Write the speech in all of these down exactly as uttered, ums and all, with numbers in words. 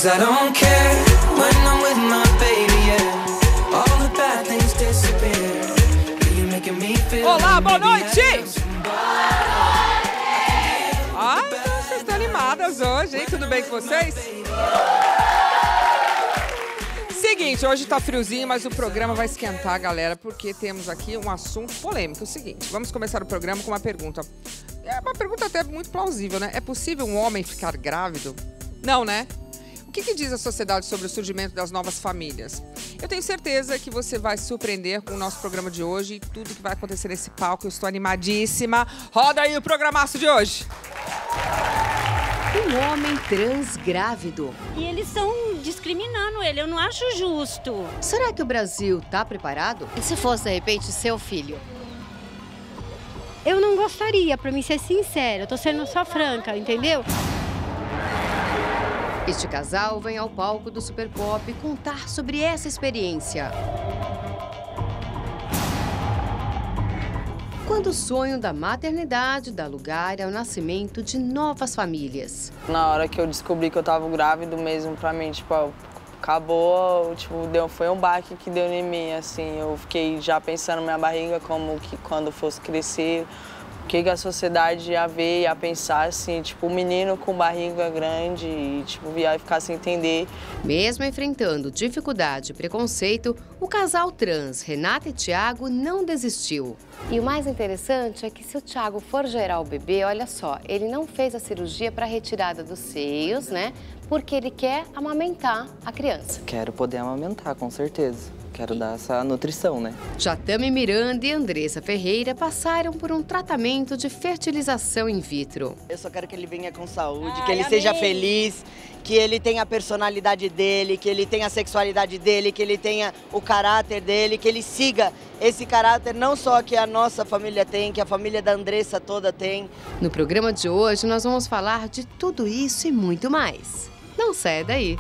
'Cause I don't care when I'm with my baby, yeah. All the bad things disappear. You're making me feel. Olá, boa noite! Ai, vocês estão animadas hoje, hein? Tudo bem com vocês? Seguinte, hoje tá friozinho, mas o programa vai esquentar, galera, porque temos aqui um assunto polêmico. O seguinte, vamos começar o programa com uma pergunta. É uma pergunta até muito plausível, né? É possível um homem ficar grávido? Não, né? O que, que diz a sociedade sobre o surgimento das novas famílias? Eu tenho certeza que você vai se surpreender com o nosso programa de hoje e tudo que vai acontecer nesse palco. Eu estou animadíssima. Roda aí o programaço de hoje. Um homem trans grávido. E eles estão discriminando ele, eu não acho justo. Será que o Brasil tá preparado? E se fosse, de repente, seu filho? Eu não gostaria, pra mim ser sincera. Eu tô sendo só franca, entendeu? Este casal vem ao palco do Super Pop contar sobre essa experiência. Quando o sonho da maternidade dá lugar ao nascimento de novas famílias. Na hora que eu descobri que eu tava grávido mesmo, pra mim, tipo, acabou, tipo, deu, foi um baque que deu em mim, assim. Eu fiquei já pensando na minha barriga, como que quando fosse crescer, o que, que a sociedade ia ver, ia pensar, assim, tipo, um menino com barriga grande e, tipo, ia ficar sem entender. Mesmo enfrentando dificuldade e preconceito, o casal trans, Renata e Thiago, não desistiu. E o mais interessante é que se o Thiago for gerar o bebê, olha só, ele não fez a cirurgia para retirada dos seios, né? Porque ele quer amamentar a criança. Quero poder amamentar, com certeza. Quero dar essa nutrição, né? Já Tami Miranda e Andressa Ferreira passaram por um tratamento de fertilização in vitro. Eu só quero que ele venha com saúde, Ai, que ele amém. seja feliz, que ele tenha a personalidade dele, que ele tenha a sexualidade dele, que ele tenha o caráter dele, que ele siga esse caráter não só que a nossa família tem, que a família da Andressa toda tem. No programa de hoje, nós vamos falar de tudo isso e muito mais. Não saia daí!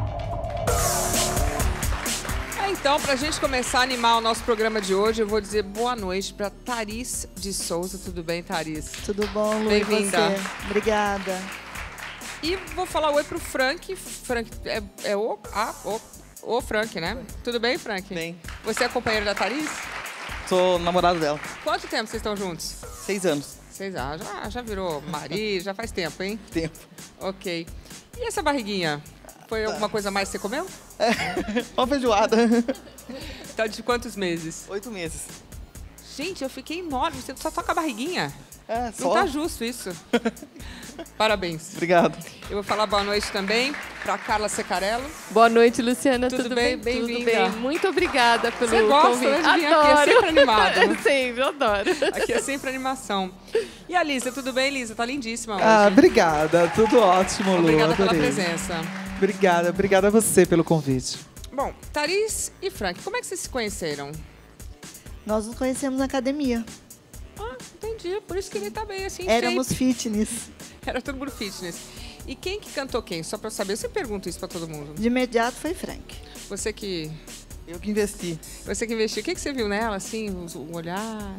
Então, pra gente começar a animar o nosso programa de hoje, eu vou dizer boa noite pra Tharis de Souza. Tudo bem, Tharis? Tudo bom, Lu? Bem-vinda. Obrigada. E vou falar oi pro Frank. Frank é, é o, ah, o, o Frank, né? Tudo bem, Frank? Bem. Você é companheiro da Tharis? Sou namorado dela. Quanto tempo vocês estão juntos? Seis anos. Seis anos. Já, já virou marido, já faz tempo, hein? Tempo. Ok. E essa barriguinha? Foi alguma coisa a mais que você comeu? É, uma feijoada. Tá de quantos meses? Oito meses. Gente, eu fiquei enorme. Você só toca a barriguinha. É, só. Não tá justo isso. Parabéns. Obrigado. Eu vou falar boa noite também para Carla Secarello. Boa noite, Luciana. Tudo, Tudo bem? bem? Bem-vinda. Tudo bem. Muito obrigada pelo Você gosta, convite. né, de vir Adoro. aqui? É sempre animado. Sempre, adoro. Aqui é sempre animação. E a Lisa, tudo bem, Lisa? Tá lindíssima hoje. Ah, obrigada. Tudo ótimo, Lu. Obrigada pela Adorei. presença. Obrigada. Obrigada a você pelo convite. Bom, Tharis e Frank, como é que vocês se conheceram? Nós nos conhecemos na academia. Ah, entendi. Por isso que ele tá bem assim, Éramos shape. fitness. Era todo mundo fitness. E quem que cantou quem? Só pra eu saber. Eu sempre pergunto isso pra todo mundo. De imediato foi Frank. Você que... Eu que investi. Você que investiu. O que, que você viu nela, assim? O, o olhar?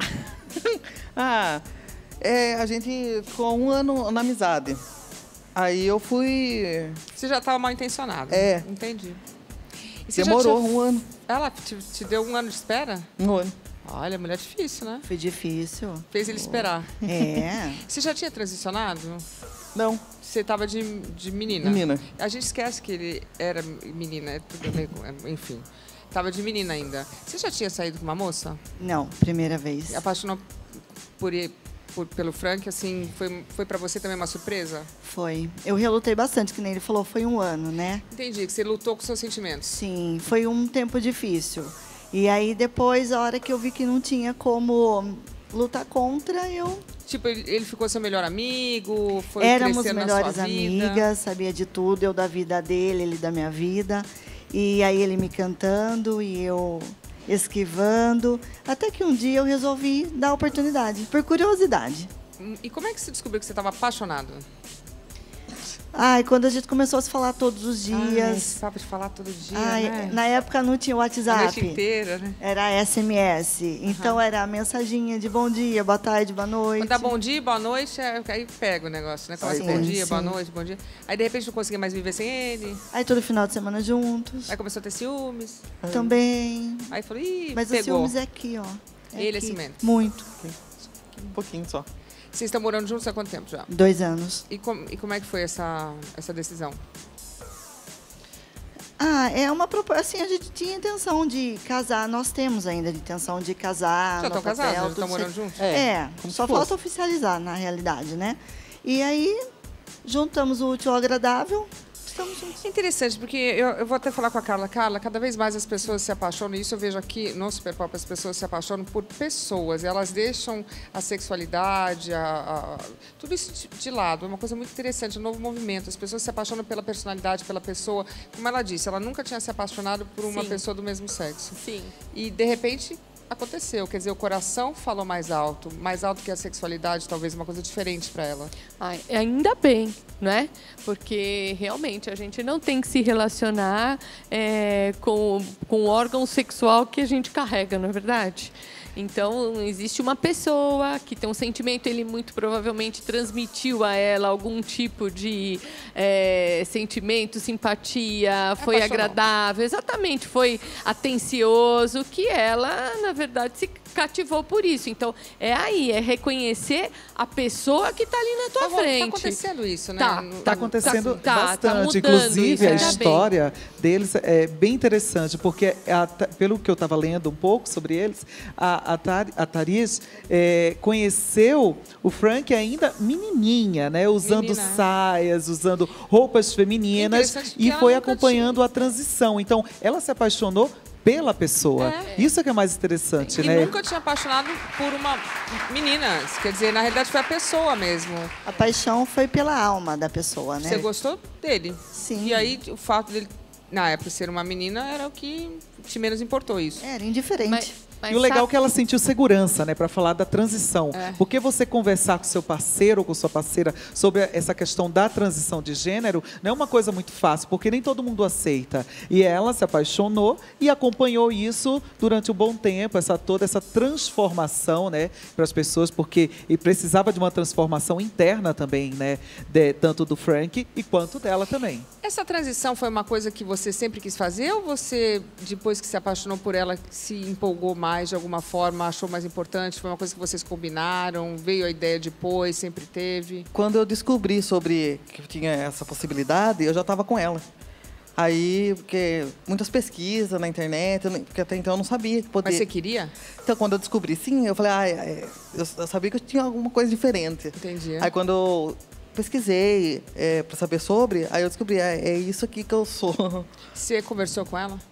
Ah, é, a gente ficou um ano na amizade. Aí eu fui... Você já estava mal intencionado. É. Entendi. E você Demorou já tinha... um ano. Ela te, te deu um ano de espera? Um ano. Olha, mulher difícil, né? Foi difícil. Fez ele esperar. É. Você já tinha transicionado? Não. Você estava de, de menina? Menina. A gente esquece que ele era menina, é tudo bem, enfim. Tava de menina ainda. Você já tinha saído com uma moça? Não, primeira vez. Apaixonou por, por, pelo Frank, assim, foi, foi pra você também uma surpresa? Foi. Eu relutei bastante, que nem ele falou, foi um ano, né? Entendi, que você lutou com seus sentimentos. Sim, foi um tempo difícil. E aí depois, a hora que eu vi que não tinha como lutar contra, eu... Tipo, ele, ele ficou seu melhor amigo? Foi Éramos crescendo melhores na sua vida? amigas, sabia de tudo, eu da vida dele, ele da minha vida. E aí ele me cantando e eu esquivando. Até que um dia eu resolvi dar a oportunidade, por curiosidade. E como é que você descobriu que você estava apaixonado? Ai, quando a gente começou a se falar todos os Ai, dias. papo de falar todo dia, Ai, né? Na época não tinha o WhatsApp. A noite inteira, né? Era S M S. Então era a mensaginha de bom dia, boa tarde, boa noite. Quando dá bom dia, boa noite, é- aí pega o negócio, né? Começa Sim, bom dia, sim. boa noite, bom dia. Aí de repente não conseguia mais viver sem ele. Aí todo final de semana juntos. Aí começou a ter ciúmes. Também. Aí falou, ih, Mas o pegou. ciúmes é aqui, ó. É Ele é aqui. ciumento. Muito. Um pouquinho só. Vocês estão morando juntos há quanto tempo já? Dois anos. E, com- e como é que foi essa, essa decisão? Ah, é uma proposta. Assim, a gente tinha intenção de casar. Nós temos ainda a intenção de casar. Já estão no casados? hotel, Já tudo estão morando certo. juntos? É, como se só fosse. falta oficializar, na realidade, né? E aí, juntamos o útil ao agradável. Estamos juntos. Interessante, porque eu, eu vou até falar com a Carla. Carla, cada vez mais as pessoas se apaixonam, e isso eu vejo aqui no Super Pop, as pessoas se apaixonam por pessoas. Elas deixam a sexualidade, a, a- tudo isso de, de lado. É uma coisa muito interessante, um novo movimento. As pessoas se apaixonam pela personalidade, pela pessoa. Como ela disse, ela nunca tinha se apaixonado por uma Sim. pessoa do mesmo sexo. Sim. E, de repente, aconteceu. Quer dizer, o coração falou mais alto. Mais alto que a sexualidade, talvez uma coisa diferente para ela. Ai, ainda bem, né? Porque realmente a gente não tem que se relacionar é, com, com o órgão sexual que a gente carrega, não é verdade? Então, existe uma pessoa que tem um sentimento, ele muito provavelmente transmitiu a ela algum tipo de é, sentimento, simpatia, foi Apaixonou. agradável, exatamente, foi atencioso, que ela, na verdade, se cativou por isso. Então, é aí, é reconhecer a pessoa que está ali na tua Tá, frente. tá acontecendo isso, né? Tá, No- Está acontecendo Tá, tá bastante. mudando Inclusive, isso, a ainda bem. história deles é bem interessante, porque, a Ta- pelo que eu estava lendo um pouco sobre eles, a, a, Tar, a Thaís é, conheceu o Frank ainda menininha, né? Usando Menina. saias, usando roupas femininas, Interessante que e ela foi nunca acompanhando a transição. Então, ela se apaixonou pela pessoa. É. Isso é que é mais interessante, E né? nunca tinha apaixonado por uma menina. Quer dizer, na realidade foi a pessoa mesmo. A paixão foi pela alma da pessoa, né? Você gostou dele. Sim. E aí, o fato dele, na época, ser uma menina era o que te menos importou isso. Era indiferente. Mas, mas E o legal é sabe- que ela sentiu segurança, né, para falar da transição. É. Porque você conversar com seu parceiro ou com sua parceira sobre essa questão da transição de gênero não é uma coisa muito fácil, porque nem todo mundo aceita. E ela se apaixonou e acompanhou isso durante um bom tempo, essa toda essa transformação, né, para as pessoas, porque e precisava de uma transformação interna também, né, de- tanto do Frank e quanto dela também. Essa transição foi uma coisa que você sempre quis fazer ou você, depois que se apaixonou por ela, se empolgou mais de alguma forma, achou mais importante? Foi uma coisa que vocês combinaram? Veio a ideia depois, sempre teve? Quando eu descobri sobre que tinha essa possibilidade, eu já estava com ela. Aí, porque muitas pesquisas na internet, eu nem- porque até então eu não sabia que podia. Mas você queria? Então, quando eu descobri, sim, eu falei, ah, é, eu eu sabia que eu tinha alguma coisa diferente. Entendi. Aí, quando eu pesquisei é, para saber sobre, aí eu descobri, é, é isso aqui que eu sou. Você conversou com ela?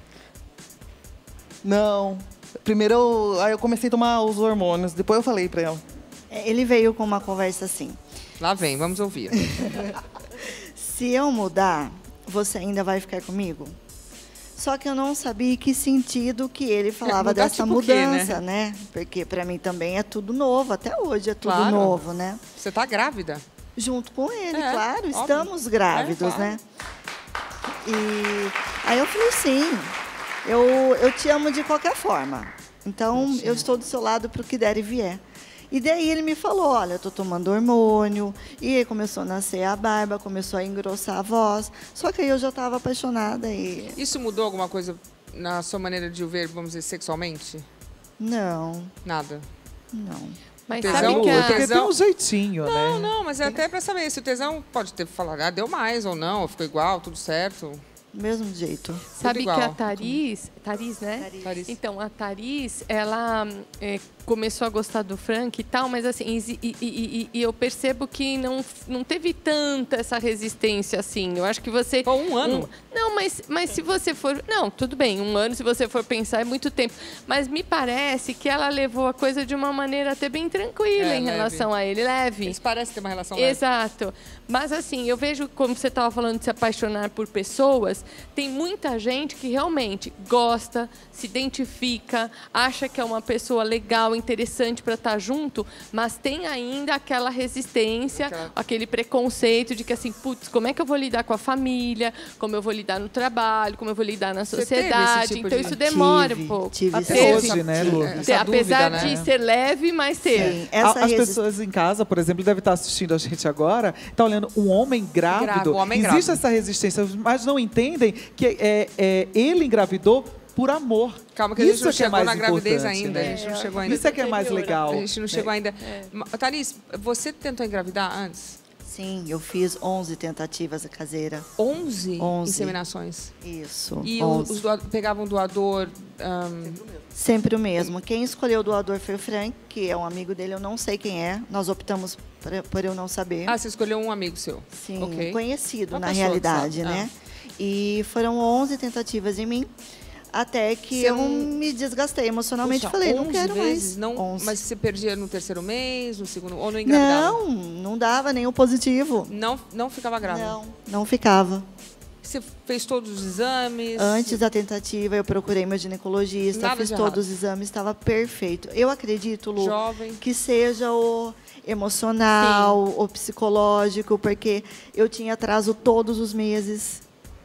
Não. Primeiro, eu, aí eu comecei a tomar os hormônios, depois eu falei para ela. É, Ele veio com uma conversa assim. Lá vem, vamos ouvir. Se eu mudar, você ainda vai ficar comigo? Só que eu não sabia que sentido que ele falava mudar dessa tipo o quê, né? mudança, né? Porque para mim também é tudo novo, até hoje é tudo Claro. novo, né? Você tá grávida? Junto com ele, É, claro, óbvio. estamos grávidos, É, claro. né? E aí eu falei, sim, eu, eu te amo de qualquer forma. Então, eu estou do seu lado para o que der e vier. E daí ele me falou, olha, eu estou tomando hormônio. E aí começou a nascer a barba, começou a engrossar a voz. Só que aí eu já estava apaixonada e... Isso mudou alguma coisa na sua maneira de o ver, vamos dizer, sexualmente? Não, Nada. não. Mas Tesão, sabe que o a... Porque tem tesão- um jeitinho, Não, né? não, mas é até pra saber se o tesão pode ter falado, ah, deu mais ou não, ou ficou igual, tudo certo. Mesmo jeito. Sabe igual. que a Thaís, Thaís, né? Thaís. Então, a Thaís, ela é, começou a gostar do Frank e tal, mas assim, e, e- e- e eu percebo que não, não teve tanta essa resistência assim. Eu acho que você... Pô, um ano? não, mas, mas se você for... Não, tudo bem, um ano, se você for pensar, é muito tempo. Mas me parece que ela levou a coisa de uma maneira até bem tranquila É, em leve. relação a ele, leve. Eles parecem ter uma relação leve. Exato. Mas assim, eu vejo, como você estava falando de se apaixonar por pessoas, Tem muita gente que realmente gosta, se identifica, acha que é uma pessoa legal, interessante para estar junto, mas tem ainda aquela resistência, aquela... aquele preconceito de que assim, putz, como é que eu vou lidar com a família, como eu vou lidar no trabalho, como eu vou lidar na sociedade. Tipo então, de... isso demora tive, um pouco. Tive Até hoje, né, Lu? Apesar dúvida, né? de ser leve, mas ser. Sim, essa As resist... pessoas em casa, por exemplo, devem estar assistindo a gente agora, tá olhando um homem grávido. Grave, um homem Existe grávido. essa resistência, mas não entendem que é, é, ele engravidou por amor. Calma, que a gente não chegou na gravidez ainda. Né? A gente não chegou ainda. Isso é que é mais legal. A gente não chegou é. ainda. É. Thaís, você tentou engravidar antes? Sim, eu fiz onze tentativas caseiras. onze? onze inseminações? Isso. E onze. Os doador, pegavam um doador... Um... Sempre o mesmo. Quem escolheu o doador foi o Frank, que é um amigo dele, eu não sei quem é. Nós optamos por, por eu não saber. Ah, você escolheu um amigo seu? Sim, okay. conhecido Uma na realidade, sabe. né? Ah. E foram onze tentativas em mim, até que você eu não... me desgastei emocionalmente. Puxa, falei, não quero vezes, mais. Não, onze. Mas você perdia no terceiro mês, no segundo, ou não engravidava? Não, não dava nenhum positivo. Não, não ficava grávida? Não, não ficava. Você fez todos os exames? Antes da tentativa, eu procurei meu ginecologista, Nada fiz de todos errado. os exames, estava perfeito. Eu acredito, Lu, Jovem. que seja o emocional, Sim. o psicológico, porque eu tinha atraso todos os meses.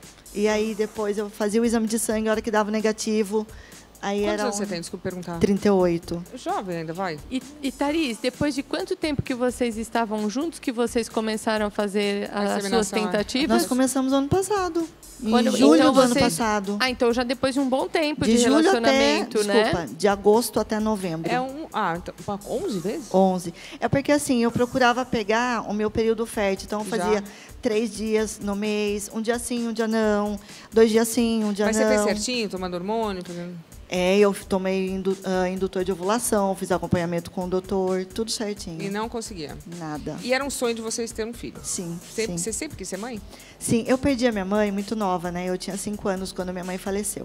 E aí, depois, eu fazia o exame de sangue, a hora que dava negativo. Aí Quantos era anos um... você tem? Desculpa perguntar. trinta e oito. Jovem ainda, vai. E, e Thaís, depois de quanto tempo que vocês estavam juntos que vocês começaram a fazer a as suas tentativas? Nós começamos ano passado. Em Quando, julho então do vocês... ano passado. Ah, então já depois de um bom tempo de, de de julho relacionamento, até, né? Desculpa, de agosto até novembro. É um... Ah, então, onze vezes? onze. É porque assim, eu procurava pegar o meu período fértil. Então eu fazia já. três dias no mês, um dia sim, um dia não, dois dias sim, um dia Mas não. Mas você fez certinho, tomando hormônio? Fazendo... É, eu tomei indu uh, indutor de ovulação, fiz acompanhamento com o doutor, tudo certinho. E não conseguia? Nada. E era um sonho de vocês ter um filho? Sim, sempre, sim. Você sempre quis ser mãe? Sim, eu perdi a minha mãe muito nova, né? Eu tinha cinco anos quando minha mãe faleceu.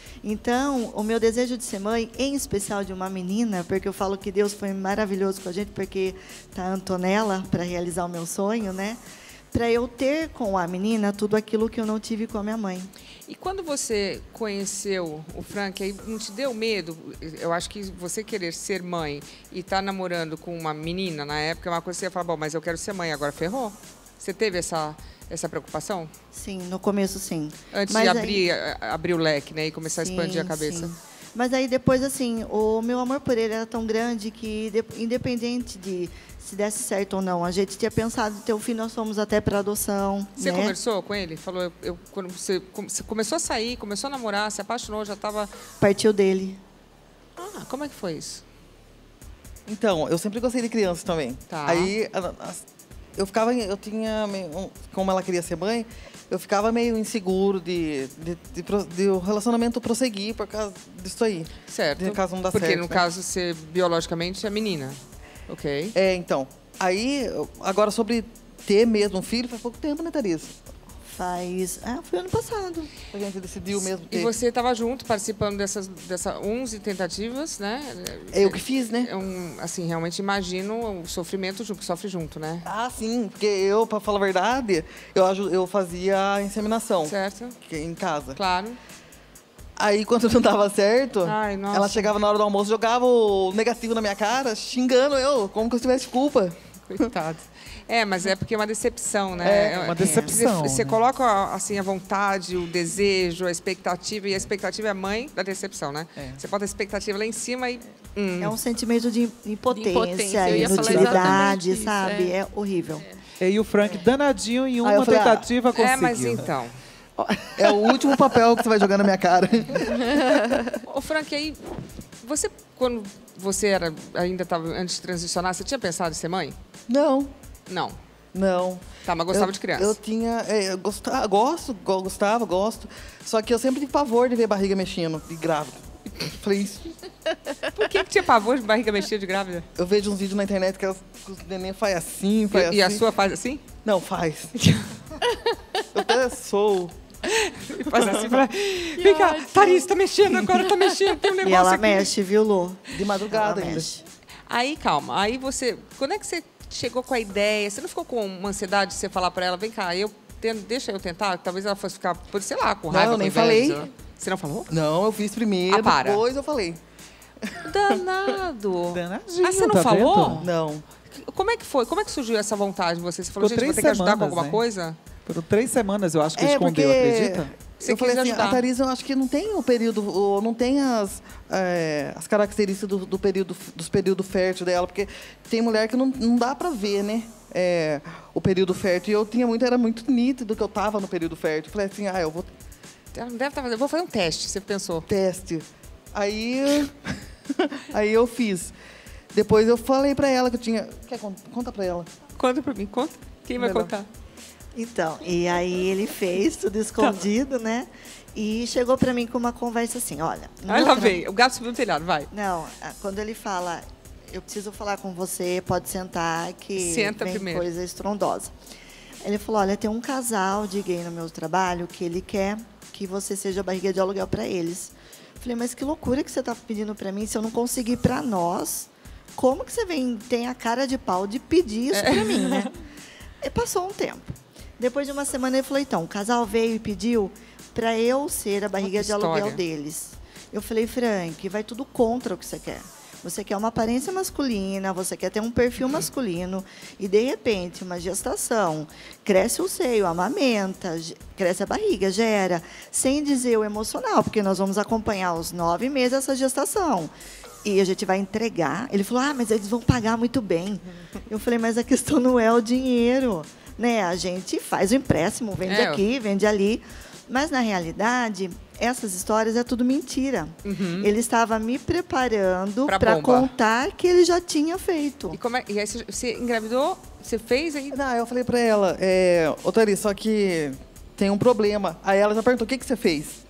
Então, o meu desejo de ser mãe, em especial de uma menina, porque eu falo que Deus foi maravilhoso com a gente, porque tá a Antonella para realizar o meu sonho, né? Para eu ter com a menina tudo aquilo que eu não tive com a minha mãe. E quando você conheceu o Frank, aí não te deu medo? Eu acho que você querer ser mãe e estar tá namorando com uma menina na época é uma coisa que você ia falar, bom, mas eu quero ser mãe, agora ferrou? Você teve essa, essa preocupação? Sim, no começo sim. Antes mas de aí... abrir, abrir o leque, né, e começar sim, a expandir a cabeça. Sim. Mas aí depois, assim, o meu amor por ele era tão grande que, independente de se desse certo ou não, a gente tinha pensado em ter um filho, nós fomos até para adoção. Você né? conversou com ele? Falou, eu, eu, quando você, você começou a sair, começou a namorar, se apaixonou, já estava... Partiu dele. Ah, como é que foi isso? Então, eu sempre gostei de criança também. Tá. Aí, eu ficava, eu tinha, como ela queria ser mãe, eu ficava meio inseguro de, de, de, de, de o relacionamento prosseguir por causa disso aí. Certo. De caso não dá Porque certo, no né? caso, você biologicamente é menina. Ok. É, então. Aí, agora sobre ter mesmo um filho, faz pouco tempo, né, Thaís? Faz... Ah, foi ano passado. A gente decidiu mesmo ter. E você estava junto, participando dessas, dessas onze tentativas, né? É eu que fiz, né? É um, assim, realmente imagino o sofrimento junto, que sofre junto, né? Ah, sim. Porque eu, para falar a verdade, eu, eu fazia a inseminação. Certo. Em casa. Claro. Aí, quando não dava certo, Ai, nossa. ela chegava na hora do almoço, jogava o negativo na minha cara, xingando eu, como que eu tivesse culpa. Coitado. É, mas é porque é uma decepção, né? É, uma decepção. Você, você né? coloca assim, a vontade, o desejo, a expectativa, e a expectativa é a mãe da decepção, né? É. Você bota a expectativa lá em cima e... Hum. É um sentimento de impotência, De impotência, eu ia falar inutilidade, exatamente sabe? isso, é. É horrível. E o Frank, danadinho, em uma Aí eu falei, tentativa, ah, conseguiu. É, mas então... É o último papel que você vai jogar na minha cara. Ô, Frank, aí, você, quando você era, ainda estava, antes de transicionar, você tinha pensado em ser mãe? Não. Não. Não. Tá, mas gostava eu, de criança? Eu tinha... É, eu gostava, gosto, go- gostava, gosto. Só que eu sempre tive pavor de ver barriga mexendo, de grávida. Falei isso. Por que, que tinha pavor de barriga mexida de grávida? Eu vejo uns vídeos na internet que elas, que os neném faz assim, faz E, assim. e a sua faz assim? Não, faz. Eu até sou... Faz assim pra... Vem cá, Thaís, tá mexendo agora, tá mexendo, tem um negócio E ela aqui. mexe, viu, Lu? De madrugada Ela ainda. mexe. Aí, calma, aí você... Quando é que você chegou com a ideia? Você não ficou com uma ansiedade de você falar pra ela, vem cá, eu tendo, deixa eu tentar, talvez ela fosse ficar, sei lá, com Não, raiva, eu nem com inveja. falei. Você não falou? Não, eu fiz primeiro, Ah, para. depois eu falei. Danado. Danadinho, Ah, você não tá falou? vendo? Não. Como é que foi? Como é que surgiu essa vontade de você? Você falou, Ficou gente, vou três ter que ajudar com semanas, alguma né? coisa? Por três semanas, eu acho que É, escondeu, porque acredita? Você eu falei quis assim, ajudar. a Thaís, eu acho que não tem o período, ou não tem as, é, as características do, do período, dos períodos fértil dela, porque tem mulher que não, não dá pra ver, né? É, o período fértil. E eu tinha muito, era muito nítido que eu tava no período fértil. Eu falei assim, ah, eu vou... Ela não deve estar fazendo. Vou fazer um teste, você pensou. Teste. Aí, aí eu fiz. Depois eu falei pra ela que eu tinha... Quer, conta, conta pra ela. Conta pra mim, conta. Quem vai Melhor. contar? Então, e aí ele fez tudo escondido, né? E chegou pra mim com uma conversa assim, olha... Aí no lá tra- vem, o gato subiu no telhado, vai. Não, a- quando ele fala, eu preciso falar com você, pode sentar, que Senta vem primeiro. coisa estrondosa. Ele falou, olha, tem um casal de gay no meu trabalho que ele quer que você seja barriga de aluguel pra eles. Falei, mas que loucura que você tá pedindo pra mim, se eu não conseguir pra nós, como que você vem, tem a cara de pau de pedir isso É. pra mim, né? E passou um tempo. Depois de uma semana ele falou, então, o casal veio e pediu para eu ser a barriga que de aluguel história. deles. Eu falei, Frank, vai tudo contra o que você quer. Você quer uma aparência masculina, você quer ter um perfil masculino e, de repente, uma gestação, cresce o seio, amamenta, ge- cresce a barriga, gera, sem dizer o emocional, porque nós vamos acompanhar os nove meses dessa gestação. E a gente vai entregar. Ele falou, ah, mas eles vão pagar muito bem. Eu falei, mas a questão não é o dinheiro, né? A gente faz o empréstimo, vende É. aqui, vende ali. Mas, na realidade, essas histórias é tudo mentira. Uhum. Ele estava me preparando Pra para bomba. contar que ele já tinha feito. E, como é, e aí você, você engravidou, você fez aí? Não, eu falei pra ela, é, ô Thaís, só que tem um problema. Aí ela já perguntou, o que, que você fez?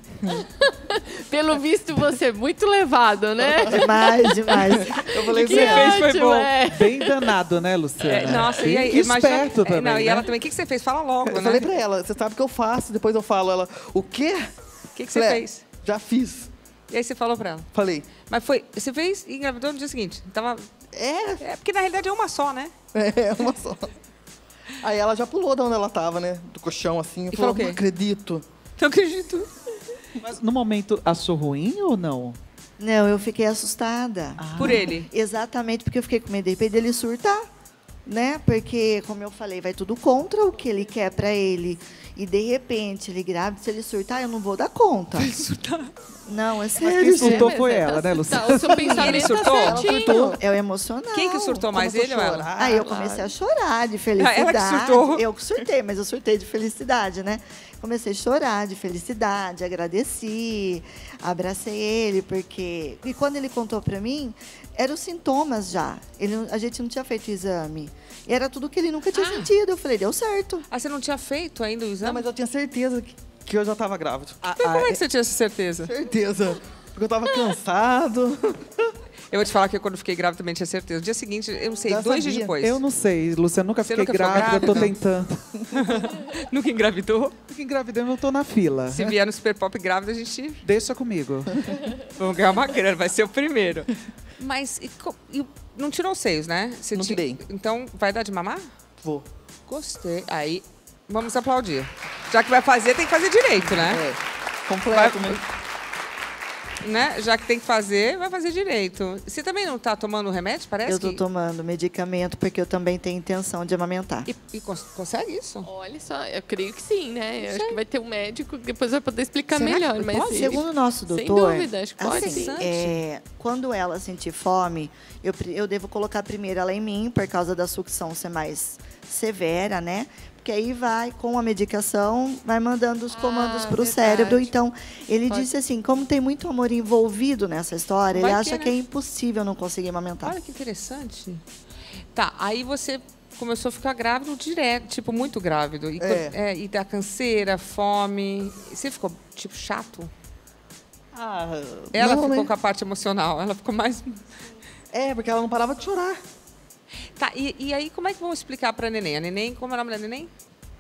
Pelo visto, você é muito levado, né? Demais, demais. Eu falei, Que você fez foi ótimo, bom. é. Bem danado, né, Luciana? É, nossa, e aí? Que esperto é, também, não, E né? ela também, o que, que você fez? Fala logo, Eu né? falei pra ela, você sabe o que eu faço? Depois eu falo, ela, o quê? O que, que você Falei, fez? Já fiz. E aí você falou pra ela? Falei, Mas foi, você fez e engravidou no dia seguinte? Tava, é, é porque na realidade é uma só, né? é uma só. Aí ela já pulou de onde ela tava, né? Do colchão, assim. E falou, falou o quê? não acredito. Não acredito. Mas no momento achou ruim ou não? Não, eu fiquei assustada. Por ele. Exatamente, porque eu fiquei com medo de repente dele surtar, né? Porque, como eu falei, vai tudo contra o que ele quer pra ele. E, de repente, ele grávida, se ele surtar, eu não vou dar conta. Surtar. Não, é Mas sério. quem surtou mas foi é, ela, tá- né, Luciana? Tá, o seu pensamento Ele tá surtou? Ela certinho. É o emocional. Quem que surtou mais, Começou ele ou a ela? chorar. Aí eu comecei a chorar de felicidade. ela que surtou? Eu que surtei, mas eu surtei de felicidade, né? Comecei a chorar de felicidade, agradeci, abracei ele, porque... E quando ele contou pra mim, eram os sintomas já. Ele, não- a gente não tinha feito o exame. E era tudo que ele nunca tinha Ah. sentido. Eu falei, deu certo. Ah, você não tinha feito ainda o Não, exame? mas eu tinha certeza que, que eu já tava grávida. Ah, Mas como ah, é que você tinha essa certeza? Certeza. Porque eu tava cansado. Eu vou te falar que quando fiquei grávida também tinha certeza. No dia seguinte, eu não sei, Já dois dias sabia. depois. eu não sei, Luciana, nunca Você fiquei nunca ficou grávida, tô grávida? tentando. Nunca engravidou? Fiquei engravidando, eu tô na fila. Se vier no Super Pop grávida, a gente Deixa comigo. vamos ganhar uma grana, vai ser o primeiro. Mas e co- e não tirou os seios, né? Você Não ti- tirei. Então, vai dar de mamar? Vou. Gostei. Aí, vamos aplaudir. Já que vai fazer, tem que fazer direito, né? É. Completo, Vai- né? né? Já que tem que fazer, vai fazer direito. Você também não tá tomando remédio, parece? eu tô que... tomando medicamento porque eu também tenho intenção de amamentar. E, e cons- consegue isso? Olha só, eu creio que sim, né? Eu acho que vai ter um médico que depois vai poder explicar Será melhor. que Mas pode? sim. Segundo o nosso doutor, Sem dúvida, acho que pode assim, sim. é, quando ela sentir fome, eu, pre- eu devo colocar primeiro ela em mim, por causa da sucção ser mais severa, né? Porque aí vai, com a medicação, vai mandando os comandos Ah, para o verdade. cérebro. Então, ele Pode. disse assim, como tem muito amor envolvido nessa história, Vai ele ter, acha né? que é impossível não conseguir amamentar. Olha que interessante. Tá, aí você começou a ficar grávido direto, tipo, muito grávido. E, É. quando- é, e da canseira, fome. Você ficou, tipo, chato? Ah, Ela não, ficou né? com a parte emocional. Ela ficou mais. É, porque ela não parava de chorar. Tá, e, e aí como é que vão explicar pra neném? A neném, como é o nome da neném?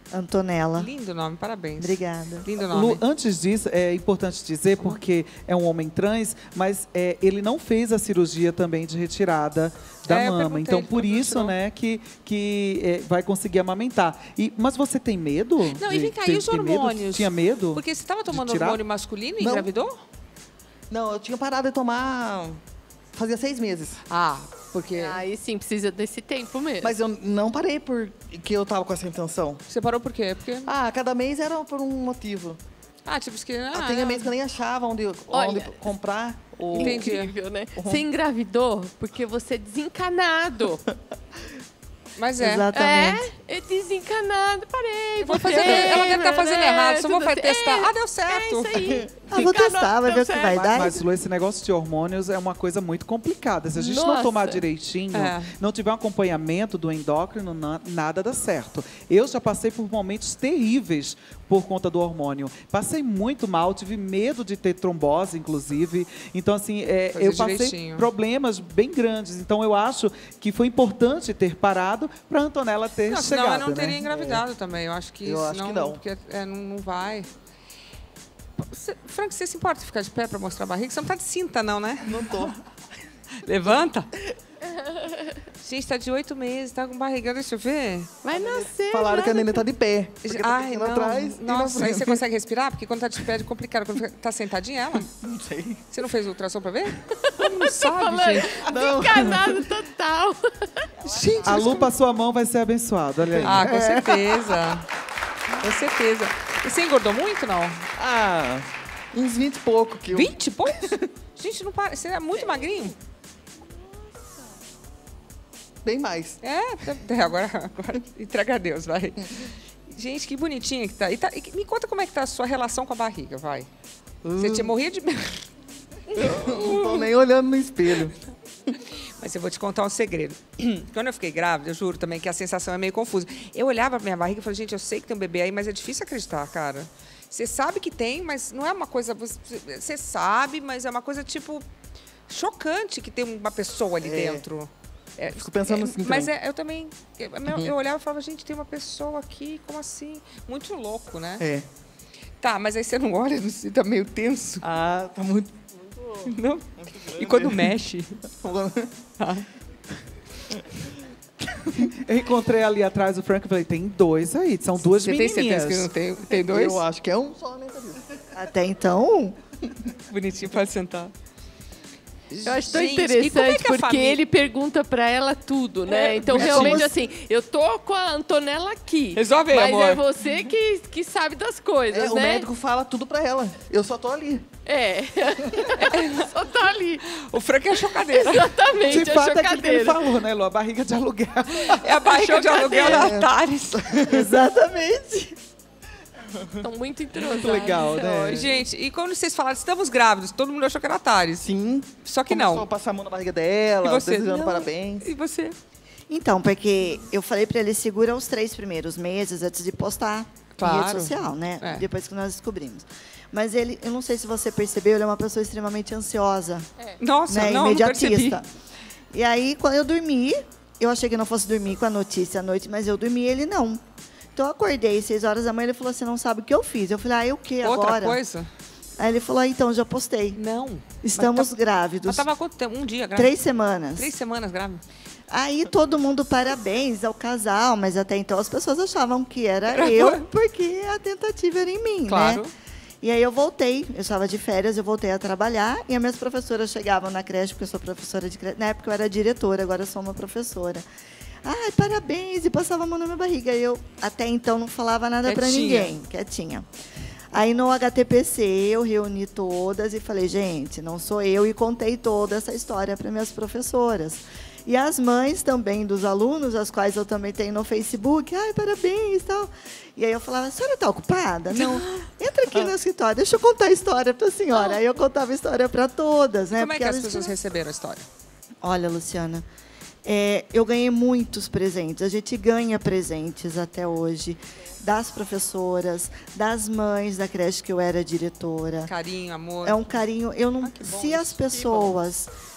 Antonella. Lindo nome, parabéns. Obrigada. Lindo nome. Lu, antes disso, é importante dizer, porque é um homem trans, mas é, ele não fez a cirurgia também de retirada da É, eu mama. perguntei, Então, ele por falou que isso, tirou. né, que, que é, vai conseguir amamentar. E, mas você tem medo? Não, de, e vem cá, ter- e os ter medo? hormônios? Tinha medo? Porque você estava tomando tirar? hormônio masculino e Não. engravidou? Não, eu tinha parado de tomar fazia seis meses. Ah, porque... Aí sim, precisa desse tempo mesmo. Mas eu não parei porque eu tava com essa intenção. Você parou por quê? Porque... Ah, cada mês era por um motivo. Ah, tipo, que... Ah, Tem mês que eu nem achava onde, Olha, onde comprar. O... Incrível, né? Você engravidou porque você é desencanado. Mas é. Exatamente. É, é desencanado. Parei. Vou você, fazer, ela deve estar fazendo né? errado, só vou Tudo testar. certo. Ah, deu certo. É isso aí. Ah, vou testar, vai ver o que certo. vai dar. Mas, Lu, esse negócio de hormônios é uma coisa muito complicada. Se a gente não Nossa. tomar direitinho, É. não tiver um acompanhamento do endócrino, na- nada dá certo. Eu já passei por momentos terríveis por conta do hormônio. Passei muito mal, tive medo de ter trombose, inclusive. Então, assim, é, Fazer eu passei direitinho. problemas bem grandes. Então, eu acho que foi importante ter parado para a Antonella ter Não, senão chegado, eu não teria né? engravidado também. Eu acho que Eu acho senão, que não. Porque é, não, não vai. Você, Frank, você se importa de ficar de pé para mostrar a barriga? Você não tá de cinta, não, né? Não tô. Levanta. Gente, tá de oito meses, tá com barriga. Deixa eu ver. Vai nascer. Falaram que a nada. neném tá de pé. Porque tá Ai, ficando não. atrás e na Nossa, aí frente. você consegue respirar? Porque quando tá de pé é complicado. Quando fica- tá sentadinha, ela? Não sei. Você não fez ultrassom pra ver? Como não sabe, Falando, gente? desencanado total. Gente, A eles Lu passou a mão, vai ser abençoada. Olha aí. Ah, com certeza. Com certeza. E você engordou muito, não? Ah, uns vinte e pouco que eu... vinte e poucos? Gente, não para. Você é muito magrinho? Bem mais. É, tá- agora, agora entrega a Deus, vai. Gente, que bonitinha que tá. E tá- e me conta como é que tá a sua relação com a barriga, vai. Você tinha morrido de medo. Não tô nem olhando no espelho. Mas eu vou te contar um segredo. Quando eu fiquei grávida, eu juro também que a sensação é meio confusa. Eu olhava pra minha barriga e falei, gente, eu sei que tem um bebê aí, mas é difícil acreditar, cara. Você sabe que tem, mas não é uma coisa... Você você sabe, mas é uma coisa, tipo, chocante que tem uma pessoa ali É. dentro. É, Fico pensando é, assim Mas também. é, eu também... Eu, eu- eu olhava e falava, gente, tem uma pessoa aqui, como assim? Muito louco, né? É. Tá, mas aí você não olha, você tá meio tenso. Ah, tá muito... Não? E quando mexe... Ah. Eu encontrei ali atrás o Frank e falei, tem dois aí, são duas Você tem menininhas. certeza que não tem, tem dois? Eu acho que é um só, né, Camila? Até então, Bonitinho, pode sentar. Eu acho tão Gente, e como é interessante que a porque família- ele pergunta pra ela tudo, né? É, então, é realmente, como- assim, eu tô com a Antonella aqui. Resolve aí, mas amor. é você que, que sabe das coisas, É, o né? médico fala tudo pra ela. Eu só tô ali. É. Só tá ali. O Frank é a chocadeira. Exatamente, De a fato, é aquilo que ele chocadeira. falou, né, Lu? A barriga de aluguel. É a barriga de aluguel da Antares. exatamente. Estão muito entrosados. Muito legal, né? Gente, e quando vocês falaram, estamos grávidos, todo mundo achou que era Antares. Sim. Só que Começou não. a passar a mão na barriga dela, E você? desejando Não. parabéns. E você? Então, porque eu falei pra ele, segura os três primeiros meses antes de postar em Claro. rede social, né? É. Depois que nós descobrimos. Mas ele, eu não sei se você percebeu, ele é uma pessoa extremamente ansiosa, Nossa, né? não, não percebi. Imediatista. E aí, quando eu dormi, eu achei que eu não fosse dormir com a notícia à noite, mas eu dormi e ele não. Então eu acordei, seis horas da manhã, ele falou, você não sabe o que eu fiz. Eu falei, ah, e o que Outra agora? coisa? Aí ele falou, ah, então, já postei. Não. Estamos Mas tá- grávidos. Ela tava há quanto tempo? Um dia grávida? Três semanas. Três semanas grávida. Aí todo mundo parabéns ao casal, mas até então as pessoas achavam que era eu, porque a tentativa era em mim, Claro. né? E aí eu voltei, eu estava de férias, eu voltei a trabalhar e as minhas professoras chegavam na creche, porque eu sou professora de creche. Na época eu era diretora, agora eu sou uma professora. Ai, parabéns! E passava a mão na minha barriga. E eu até então não falava nada para Quietinha. ninguém, quietinha. Aí no H T P C eu reuni todas e falei, gente, não sou eu, e contei toda essa história para minhas professoras. E as mães também dos alunos, as quais eu também tenho no Facebook, ai, parabéns e tal. E aí eu falava, a senhora está ocupada? Não, entra aqui no escritório, deixa eu contar a história para a senhora. Aí eu contava a história para todas, né? Como é que porque as elas pessoas tinham- receberam a história? Olha, Luciana, é, eu ganhei muitos presentes. A gente ganha presentes até hoje das professoras, das mães da creche que eu era diretora. Carinho, amor. É um carinho. Eu não, que bom se isso, as que pessoas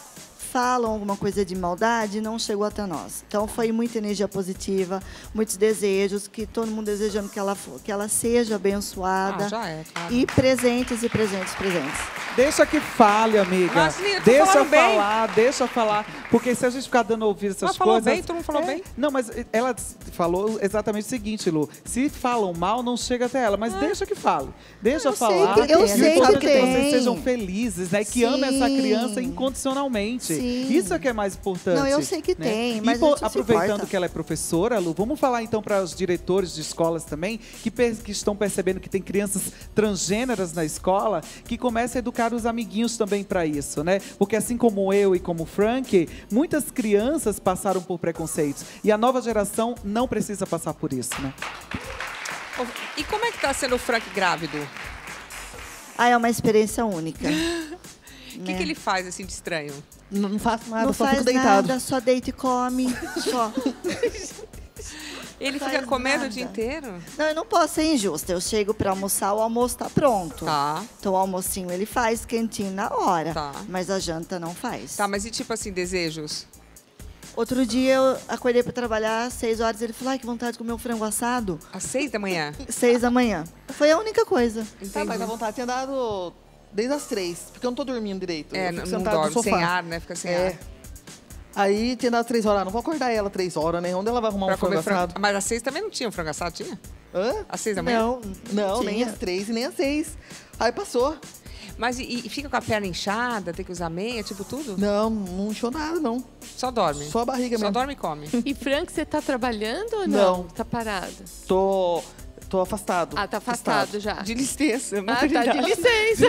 falam alguma coisa de maldade, não chegou até nós. Então, foi muita energia positiva, muitos desejos, que todo mundo desejando que ela, que ela seja abençoada. Ah, já é, claro. E presentes, e presentes, presentes. Deixa que fale, amiga. Mas, Lina, deixa falando bem. falar, deixa falar. Porque se a gente ficar dando ouvido essas Mas falou coisas... bem, todo mundo falou é, bem. Não, mas ela falou exatamente o seguinte, Lu. Se falam mal, não chega até ela. Mas deixa que fale. Deixa Eu falar. sei que- eu E o sei importante que é que vocês tem. sejam felizes, né? Que amem essa Sim. criança incondicionalmente. Sim. Isso é que é mais importante. Não, eu sei que né? tem, E mas pô, a gente se aproveitando importa. que ela é professora, Lu, vamos falar então para os diretores de escolas também, que, per- que estão percebendo que tem crianças transgêneras na escola, que comecem a educar os amiguinhos também para isso, né? Porque assim como eu e como o Frank, muitas crianças passaram por preconceitos. E a nova geração não precisa passar por isso, né? E como é que tá sendo o Frank grávido? Ah, é uma experiência única. O que, que ele faz, assim, de estranho? Não, não faço nada, Não só faz fico deitado. nada, só deita e come. Só. Ele Faz fica comendo nada. o dia inteiro? Não, eu não posso ser injusta. Eu chego para almoçar, o almoço tá pronto. Tá. Então o almocinho ele faz quentinho na hora. Tá. Mas a janta não faz. Tá, mas e tipo assim, desejos? Outro dia eu acordei para trabalhar às seis horas. Ele falou: ai, que vontade de comer um frango assado. Às seis da manhã? Seis da manhã. Foi a única coisa. Tá, mas a vontade tinha dado desde as três, porque eu não tô dormindo direito. É, eu não, fico não sentado dorme, no sofá. sem ar, né? Fica sem É. ar. Aí tinha dado três horas. Ah, não vou acordar ela três horas, né? Onde ela vai arrumar Pra um frango comer frango. assado? Mas às seis também não tinha um frango assado, tinha? Hã? Às seis da manhã? Não, Não, nem tinha. às três e nem às seis. Aí passou. Mas e, e fica com a perna inchada, tem que usar meia, tipo tudo? Não, não inchou nada, não. Só dorme? Só a barriga Só mesmo. dorme e come. E Frank, você tá trabalhando ou não? Não. Tá parado? Tô, tô afastado. Ah, tá afastado já. De licença. Ah, tá de licença.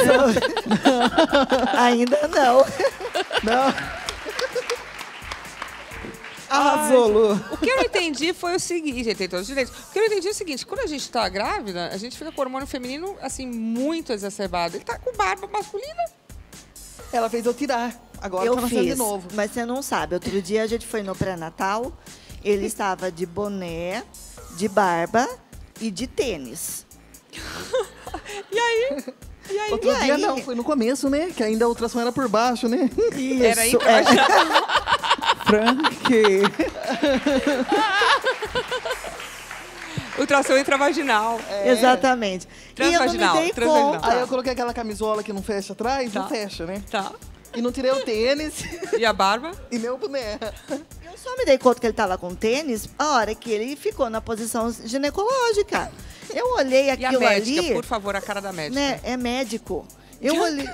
Ainda não. Não. Arrasou, Lu. O que eu não entendi foi o seguinte, gente, tem todos os direitos. O que eu não entendi é o seguinte, quando a gente tá grávida, a gente fica com o hormônio feminino, assim, muito exacerbado. Ele tá com barba masculina. Ela fez eu tirar. Agora Eu tá nascendo fiz, de novo. mas você não sabe. Outro dia a gente foi no pré-natal, ele estava de boné, de barba e de tênis. E aí? E aí? Outro E dia aí? não, foi no começo, né? Que ainda a ultrassom era por baixo, né? Isso, Era aí que eu é. Frank. Ultrassom intravaginal. Exatamente. Transvaginal, E eu não me dei transvaginal. conta. Aí eu coloquei aquela camisola que não fecha atrás, Tá. não fecha, né? Tá. E não tirei o tênis E a barba? e nem o boné. Eu só me dei conta que ele estava com tênis a hora que ele ficou na posição ginecológica. Eu olhei E a aquilo médica, ali, por favor, a cara da médica. né? É médico. Eu olhei.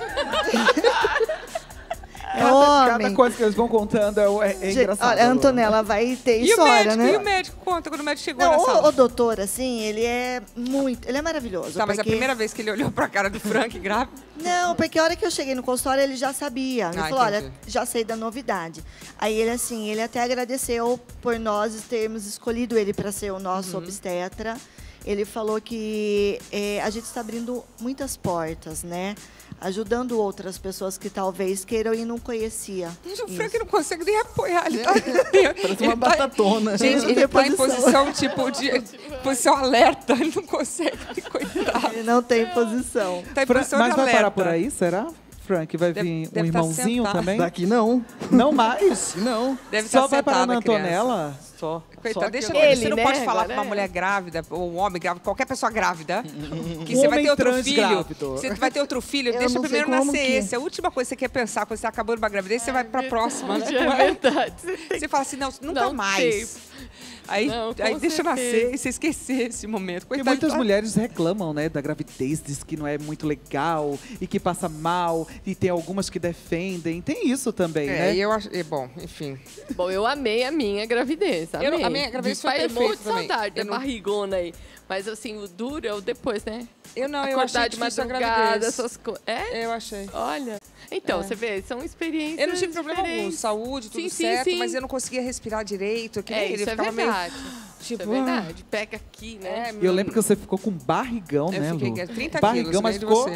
É Cada, cada homem. coisa que eles vão contando é, é, é Gente, engraçado. olha, a Lu. Antonella vai ter E o história, médico? né? E o médico? Conta, quando o médico chegou Não, na sala. o, o doutor, assim, ele é muito. Ele é maravilhoso. Tá, mas a porque- primeira vez que ele olhou pra cara do Frank grávido... Não, porque a hora que eu cheguei no consultório, ele já sabia. Ele Ah, falou, olha, entendi. já sei da novidade. Aí ele, assim, ele até agradeceu por nós termos escolhido ele para ser o nosso Uhum. obstetra. Ele falou que eh, a gente está abrindo muitas portas, né? Ajudando outras pessoas que talvez queiram e não conhecia. O Frank não consegue nem apoiar. Ele tá, Parece uma ele tá- batatona. Gente, Não ele tem tá em posição. posição, tipo, de... Posição alerta. Ele não consegue, coitado. Ele não tem posição. Tá em Fra- posição Mas de vai alerta. parar por aí, será? Frank, vai Deve- vir deve um tá irmãozinho sentado. também? Daqui não. Não mais? Não. Deve Só estar vai parar sentada na a criança. Antonella? Só. Coitado, Só deixa que eu- agora- Você não Ele, pode né, falar agora pra uma é. mulher grávida, ou um homem grávido, qualquer pessoa grávida, que Um você vai homem ter outro trans filho. grávido. Você vai ter outro filho, Eu deixa não sei primeiro como nascer que- esse. A última coisa que você quer pensar quando você tá acabando uma gravidez, você vai pra próxima, né? É verdade. Você tem Você fala assim, não, nunca Não mais. Aí, Não, com aí deixa certeza. nascer e você esquecer esse momento. Porque Coitado, muitas tá- mulheres reclamam, né, da gravidez, diz que não é muito legal e que passa mal, e tem algumas que defendem. Tem isso também, É, né? e eu acho. e, Bom, enfim. Bom, eu amei a minha gravidez. Eu Amei. não- a minha gravidez De foi pai, perfeita muito também. saudade Eu da não- barrigona aí. Mas assim, o duro é o depois, né? Eu não, eu Acordar achei de difícil a madrugada, gravidez. essas coisas. É? Eu achei. Olha. Então, É. você vê, são experiências Eu não tive problema algum, diferentes. saúde, tudo Sim, sim, certo, sim. mas eu não conseguia respirar direito. Que nem É, ele, isso eu é ficava verdade. meio. Isso Tipo, é verdade. Pega aqui, né? É, E eu lembro que você ficou com barrigão, Eu né, fiquei Lu? trinta barrigão, quilos, mas né, de ficou... você.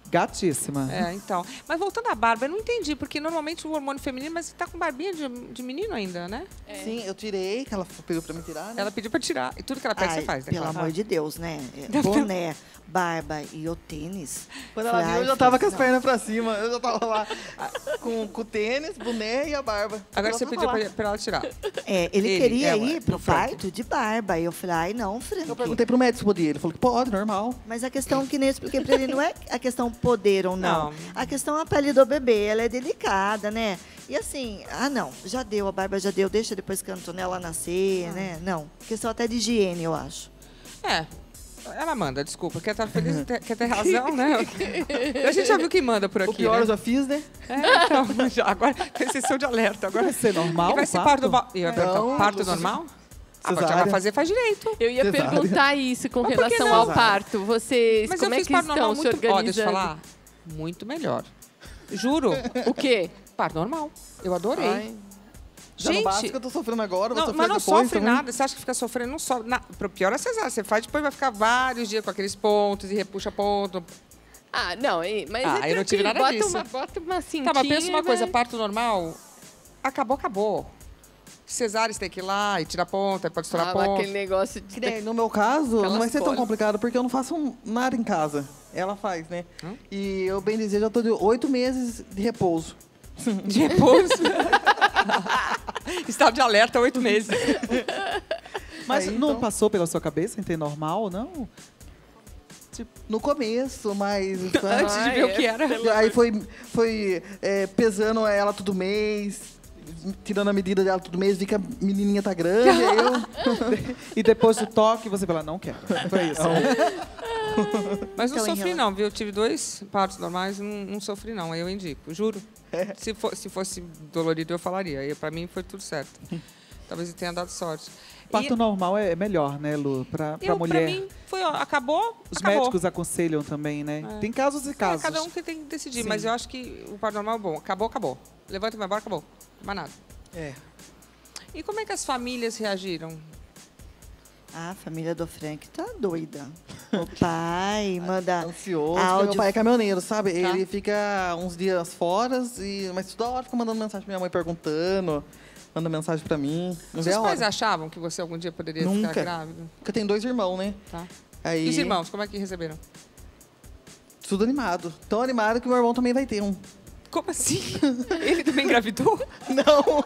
Gatíssima. É, então. Mas voltando à barba, eu não entendi, porque normalmente o hormônio feminino, mas você tá com barbinha de, de menino ainda, né? É. Sim, eu tirei, que ela pediu pra me tirar, né? Ela pediu pra tirar. E tudo que ela pede, Ai, você faz, né? pelo Claro. amor de Deus, né? Boné, barba e o tênis. Quando ela Falei, viu, eu ai, já tava filho, com as pernas pra cima. Eu já tava lá com, com o tênis, boné e a barba. Agora Ela você tava pediu lá. pra, pra ela tirar. É, ele, Ele, queria ela, ir pro o Frank. parto de barba. E eu falei, ai, não, Frank. Eu perguntei pro médico se podia. Ele falou que pode, normal. Mas a questão que nem eu expliquei pra ele não é a questão poder ou não. Não. A questão é a pele do bebê, ela é delicada, né? E assim, ah não, já deu, a barba já deu, deixa depois que a Antonella nascer, né? Não, questão até de higiene, eu acho. É. Ela manda, desculpa. Quer estar feliz, ter- quer ter razão, né? A gente já viu quem manda por aqui, O pior né? eu já fiz, né? É, então, já, agora tem sessão de alerta. Agora Vai ser normal E vai o ser parto? parto, eu ia perguntar, Não, parto você- normal? Ah, mas já Cesárea. vai fazer, faz direito. Eu ia Cesárea. perguntar isso com Mas por que relação não? ao parto. Vocês, Mas como eu é fiz que parto estão normal se muito... Ó, deixa eu organizando? falar. Muito melhor. Juro. O quê? Parto normal. Eu adorei. Ai. Já no Gente, básico eu tô sofrendo agora, vou não, sofrer mas não depois sofre também. nada. Você acha que fica sofrendo? Não sofre. Na, pro pior é cesárea. Você faz, depois vai ficar vários dias com aqueles pontos e repuxa ponto. Ah, não, é- mas Ah, é eu não tive tranquilo, nada bota disso. Uma, bota uma cintinha, Tá, mas pensa uma coisa, né? parto normal, acabou, acabou. Cesárea você tem que ir lá e tirar ponta, pode estourar Ah, ponta. aquele negócio de... Que nem no meu caso, Aquelas não vai ser tão folhas. complicado, porque eu não faço um- nada em casa. Ela faz, né? Hum? E eu, bem dizer, já tô de oito meses de repouso. De repouso. Estado de alerta, oito meses. Mas Aí, não então- passou pela sua cabeça em ter normal, não? No começo, mas... Antes de ver o que era. Aí foi, foi é, pesando ela todo mês, tirando a medida dela todo mês, vi que a menininha tá grande, aí eu... E depois do toque, você fala, não quero. Foi isso. Mas não Então, em sofri relação- não, viu? Eu tive dois partos normais, não, não sofri não, aí eu indico, juro. Se, for, se fosse dolorido, eu falaria. Aí pra mim foi tudo certo. Talvez eu tenha dado sorte. Parto E normal é melhor, né, Lu? Pra, pra eu, mulher. Pra mim, foi, ó, acabou, Os acabou. médicos aconselham também, né? É. Tem casos e É, casos. cada um que tem que decidir, Sim. mas eu acho que o parto normal é bom. Acabou, acabou. Levanta e vai embora, acabou. Mais nada. É. E como é que as famílias reagiram? Ah, a família do Frank tá doida. O pai manda Ansioso, porque áudio. meu pai é caminhoneiro, sabe? Tá. Ele fica uns dias fora, e, mas toda hora fica mandando mensagem pra minha mãe perguntando, manda mensagem pra mim. Não vê Seus a pais hora. achavam que você algum dia poderia Nunca. ficar grávida? Porque eu tenho dois irmãos, né? Tá. Aí, E os irmãos, como é que receberam? Tudo animado. Tão animado que meu irmão também vai ter um. Como assim? Ele também engravidou? Não!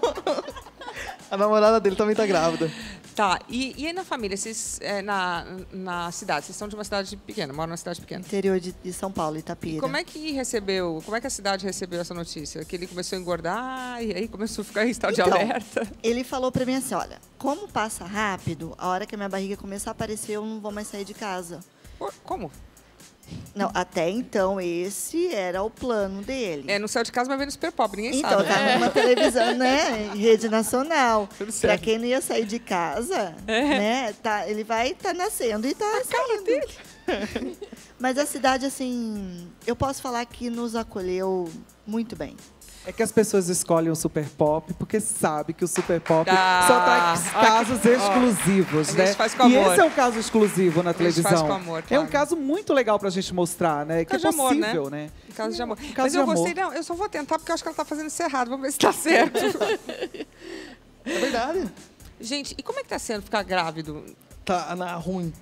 A namorada dele também tá grávida. Tá, e, e aí na família, vocês, é, na, na cidade, vocês são de uma cidade pequena, moram numa cidade pequena. Interior de, de São Paulo, Itapira. Como é que recebeu, como é que a cidade recebeu essa notícia? Que ele começou a engordar e aí começou a ficar em estado de Então, alerta? Ele falou pra mim assim, olha, como passa rápido, a hora que a minha barriga começar a aparecer, eu não vou mais sair de casa. Pô, como? Não, até então esse era o plano dele. É, no céu de casa vai ver no Super Pop, ninguém Então, sabe. tá numa televisão, né? Em rede nacional. Tudo Pra certo. quem não ia sair de casa, É. né? Tá, ele vai estar nascendo e tá saindo. Mas a cidade, assim, eu posso falar que nos acolheu muito bem. É que as pessoas escolhem o Super Pop porque sabe que o Super Pop Ah, só traz ó, casos ó, exclusivos, a né? gente faz com E amor. esse é um caso exclusivo na A gente faz televisão. com amor, É claro. um caso muito legal pra gente mostrar, né? Que é Caso de amor, possível, né? né? Em caso de amor. caso Mas de eu amor. gostei, não, eu só vou tentar porque eu acho que ela tá fazendo isso errado. Vamos ver se tá certo. É verdade. Gente, e como é que tá sendo ficar grávido? Tá na ruim.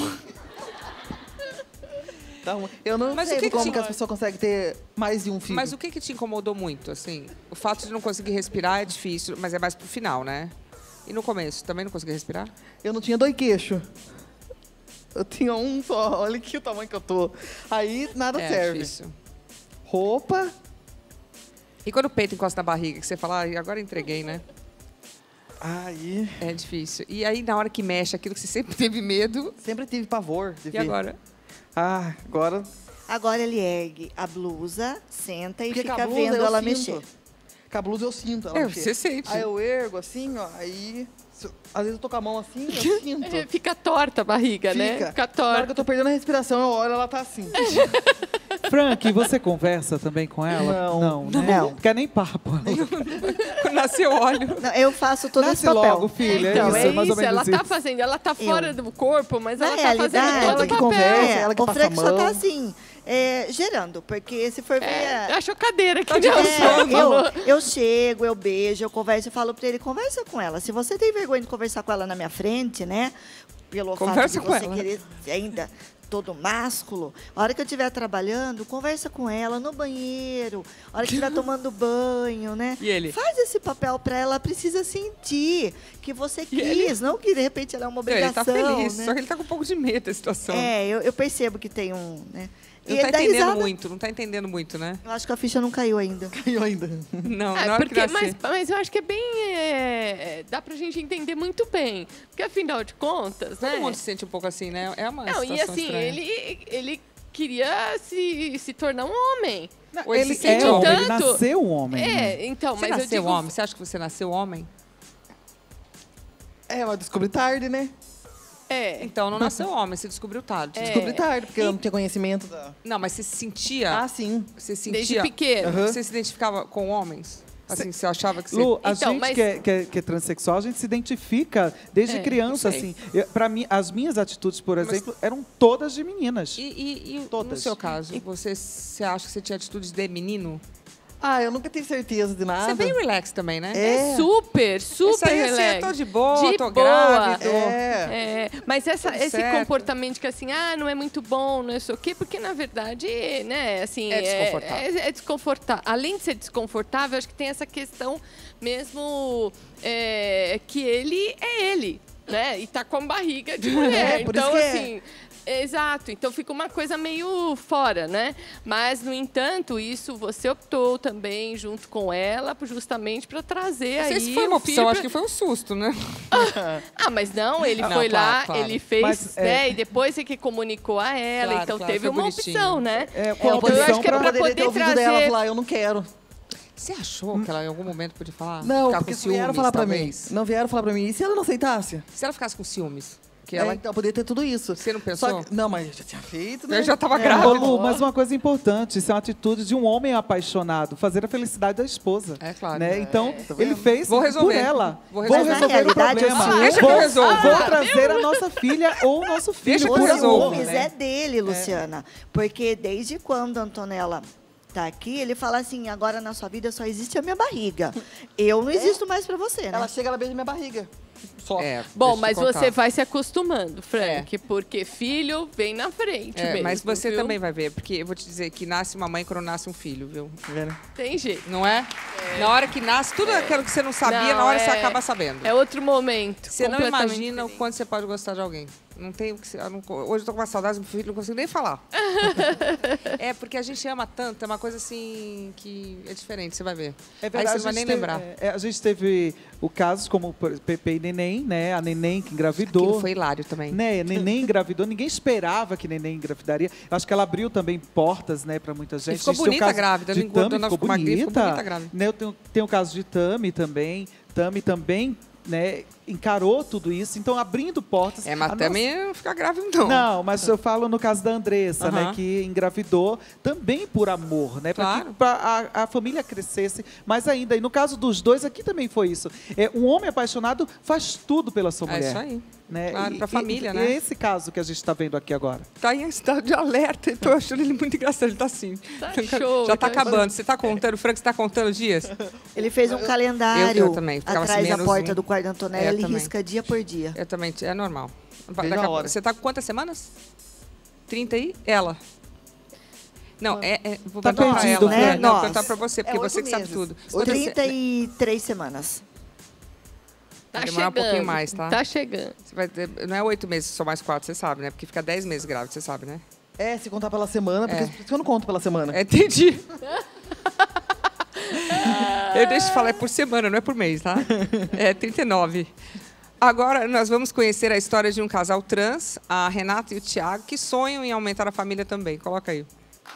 Tá ruim. Eu não Mas o sei que que como te- que as pessoas conseguem ter mais de um filho. Mas o que que te incomodou muito, assim? O fato de não conseguir respirar é difícil, mas é mais pro final, né? E no começo, também não conseguia respirar? Eu não tinha dois queixos. Eu tinha um só. Olha aqui o tamanho que eu tô. Aí nada É serve. difícil. Roupa. E quando o peito encosta na barriga, que você fala, "Ai, agora entreguei, né? Aí. É difícil. E aí, na hora que mexe, aquilo que você sempre teve medo. Sempre tive pavor de E ver. agora? Ah, agora. Agora ele ergue a blusa, senta e Porque fica com a blusa vendo eu ela sinto. mexer. Com a blusa eu sinto ela É, mexer. você sente. Aí eu ergo assim, ó. Aí. se eu- Às vezes eu tô com a mão assim, eu sinto. É, fica torta a barriga, né? Fica. Fica Na hora torta. que eu tô perdendo a respiração, eu olho, ela tá assim. Frank, você conversa também com ela? Não. Não, né? Não. Quer nem papo. Quando nasceu óleo. Não, eu faço todo Nasce esse papel. logo, filha. Então, é isso, é mais ou isso, menos ela tá isso. fazendo, ela tá fora do corpo, mas Na ela tá fazendo realidade, todo ela o que papel. conversa, É, ela que o passa Frank a só mão. tá assim, É, gerando, porque se for ver... É, a chocadeira que é, deu eu, eu chego, eu beijo, eu converso, eu falo pra ele, conversa com ela. Se você tem vergonha de conversar com ela na minha frente, né? Pelo Conversa fato de com você ela. querer ainda todo másculo, a hora que eu estiver trabalhando, conversa com ela no banheiro, a hora que estiver tomando banho, né? E ele? Faz esse papel pra ela, ela precisa sentir que você quis, ele? não que de repente ela é uma obrigação. Ele tá feliz, né? só que ele tá com um pouco de medo da situação. É, eu, eu percebo que tem um, né? Não E tá ele dá entendendo risada. muito, não tá entendendo muito, né? Eu acho que a ficha não caiu ainda. Caiu ainda. Não, É, na hora que porque, nascer. mas, mas eu acho que é bem... é, dá pra gente entender muito bem. Porque, afinal de contas, Todo né? mundo se sente um pouco assim, né? É uma Não, situação e assim, estranha. ele, ele queria se, se tornar um homem. Ou ele Ele se é sente homem, ele tanto- nasceu um homem. né? É, então, Você mas eu nasceu digo... homem? Você acha que você nasceu homem? É, mas descobri tarde, né? É. Então não nasceu homem, você descobriu tarde. É. Descobri tarde, porque eu não tinha conhecimento da... Não, mas você se sentia. Ah, sim. Você sentia. Desde pequeno. Aham. Você se identificava com homens? Assim, você achava que você. Lu, a Então, gente mas- que, é, que, é, que é transexual, a gente se identifica desde É, criança, eu sei. assim. Eu, pra mim, as minhas atitudes, por exemplo, eram todas de meninas. E, e- e no Todas. seu caso, você, você acha que você tinha atitudes de menino? Ah, eu nunca tive certeza de nada. Você é bem relax também, né? É. Super, super Isso aí, assim, relax. eu tô de boa, De tô boa. grávida. É. É, mas essa, Tudo esse certo. comportamento que assim, ah, não é muito bom, não é isso o quê, porque na verdade, né, assim... É desconfortável. É, é desconfortável. Além de ser desconfortável, acho que tem essa questão mesmo é, que ele é ele, né? E tá com barriga de mulher. É, por então, isso que é. assim... Exato, então fica uma coisa meio fora, né? Mas, no entanto, isso você optou também junto com ela, justamente para trazer Não sei aí se foi uma o filho opção, pra- acho que foi um susto, né? Ah, mas não, ele Não, foi claro, lá, claro. ele fez, Mas, é- né? E depois é que comunicou a ela, Claro, então claro, teve foi uma bonitinho. opção, né? É, É, com a eu opção acho que é pra- pra poderia ter poder ouvido dela trazer- falar, eu não quero. Você achou que ela em algum momento podia falar? Não, ficar porque com vieram ciúmes, falar pra talvez? mim. Não vieram falar pra mim. E se ela não aceitasse? Se ela ficasse com ciúmes? Que É, ela... então, poderia ter tudo isso. Você não pensou? Só que- não, mas eu já tinha feito, né? Eu já tava É, grávida. ô, Lu, mas uma coisa importante, isso é uma atitude de um homem apaixonado, fazer a felicidade da esposa. É claro. Né? É, então, tá ele vendo? fez Vou resolver. por ela. Vou Vou resolver. resolver Mas na o realidade, problema. os Deixa que eu vou, resolvo. vou trazer a nossa filha ou o nosso filho Deixa que eu por Os resolvo, amor. ciúmes né? é dele, Luciana. Porque desde quando a Antonella tá aqui, ele fala assim, agora na sua vida só existe a minha barriga. Eu não existo mais pra você, né? Ela chega, ela beija minha barriga. Só. É, Bom, deixa eu mas te contar. você vai se acostumando, Frank, porque filho vem na frente É, mesmo, mas você viu? também vai ver, porque eu vou te dizer que nasce uma mãe quando nasce um filho, viu? Tá vendo? Tem jeito. Não é? Na hora que nasce, tudo aquilo que você não sabia, Não, na hora é- você acaba sabendo. É outro momento. Você não completamente imagina o diferente. quanto você pode gostar de alguém. Não tem o que. eu não- hoje eu tô com uma saudade do meu filho, não consigo nem falar. É, porque a gente ama tanto, é uma coisa assim que é diferente, você vai ver. É Aí verdade, você não vai a nem gente teve- lembrar. é, a gente teve o casos como por- Pepe e Neném, né? A Neném que engravidou. Aquilo foi hilário também. Né? Neném engravidou, ninguém esperava que Neném engravidaria. Eu acho que ela abriu também portas, né, para muita gente. ficou A gente tem o bonita caso grávida, de não engordou, Tami, não ficou ficou magrinha, ficou bonita. bonita grávida. Né, eu tenho, tem o caso de Tami também. Tami também, né, encarou tudo isso. Então, abrindo portas. É, mas a também não fica grávida, não. Não, mas eu falo no caso da Andressa, né, Aham. que engravidou também por amor, né, para Claro. que pra a, a família crescesse mais ainda. E no caso dos dois, aqui também foi isso. É, um homem apaixonado faz tudo pela sua É mulher. isso aí. Né? Claro, E- pra e- família, e né? É esse caso que a gente está vendo aqui agora. Tá em estado de alerta, eu tô achando ele muito engraçado, ele tá assim. Tá show, Já tá tá acabando. Você tá contando, Frank, você tá contando dias? Ele fez um calendário Eu- eu também, ficava atrás assim, da menos porta um. do quarto da Antonella, É, eu ele também. risca dia por dia. Eu também, é normal. Vai- Bem daqui na a- hora. Você tá com quantas semanas? trinta aí? Ela. Não, é, é, vou Tá perguntar pra perdido, ela. né? É, não, Nós. perguntar pra você, porque É você oito que sabe meses. tudo. Quantas- trinta e três semanas. Tá Vai demorar um chegando. pouquinho mais, tá? Tá chegando. Você vai ter- não é oito meses, só mais quatro, você sabe, né? Porque fica dez meses grávida, você sabe, né? É, se contar pela semana, porque É. por isso que eu não conto pela semana. É, entendi. Eu deixo de falar, é por semana, não é por mês, tá? É trinta e nove. Agora, nós vamos conhecer a história de um casal trans, a Renata e o Thiago, que sonham em aumentar a família também. Coloca aí.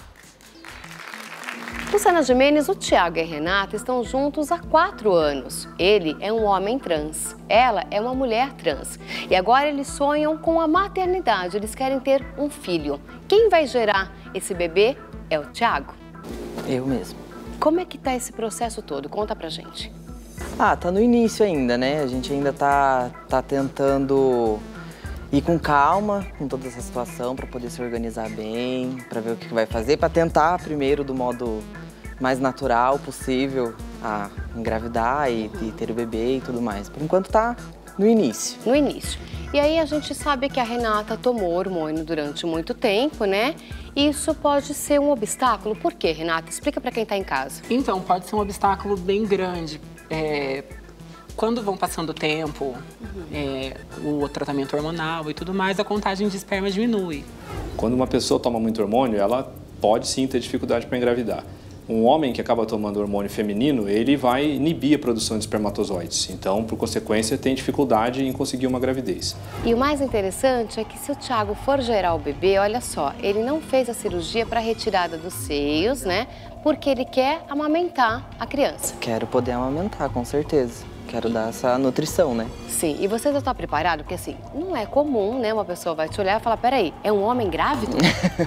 Luciana Gimenez, o Thiago e a Renata estão juntos há quatro anos. Ele é um homem trans, ela é uma mulher trans. E agora eles sonham com a maternidade, eles querem ter um filho. Quem vai gerar esse bebê é o Thiago. Eu mesmo. Como é que tá esse processo todo? Conta pra gente. Ah, tá no início ainda, né? A gente ainda tá, tá tentando ir com calma com toda essa situação para poder se organizar bem, para ver o que vai fazer, para tentar primeiro do modo mais natural possível a engravidar e, e ter o bebê e tudo mais. Por enquanto tá no início. No início. E aí a gente sabe que a Renata tomou hormônio durante muito tempo, né? Isso pode ser um obstáculo. Por quê, Renata? Explica para quem tá em casa. Então, pode ser um obstáculo bem grande. É... Quando vão passando o tempo, uhum. é, o tratamento hormonal e tudo mais, a contagem de esperma diminui. Quando uma pessoa toma muito hormônio, ela pode sim ter dificuldade para engravidar. Um homem que acaba tomando hormônio feminino, ele vai inibir a produção de espermatozoides. Então, por consequência, tem dificuldade em conseguir uma gravidez. E o mais interessante é que se o Thiago for gerar o bebê, olha só, ele não fez a cirurgia para retirada dos seios, né? Porque ele quer amamentar a criança. Quero poder amamentar, com certeza. Quero dar essa nutrição, né? Sim, e você já está preparado? Porque assim, não é comum, né? Uma pessoa vai te olhar e falar, peraí, é um homem grávido?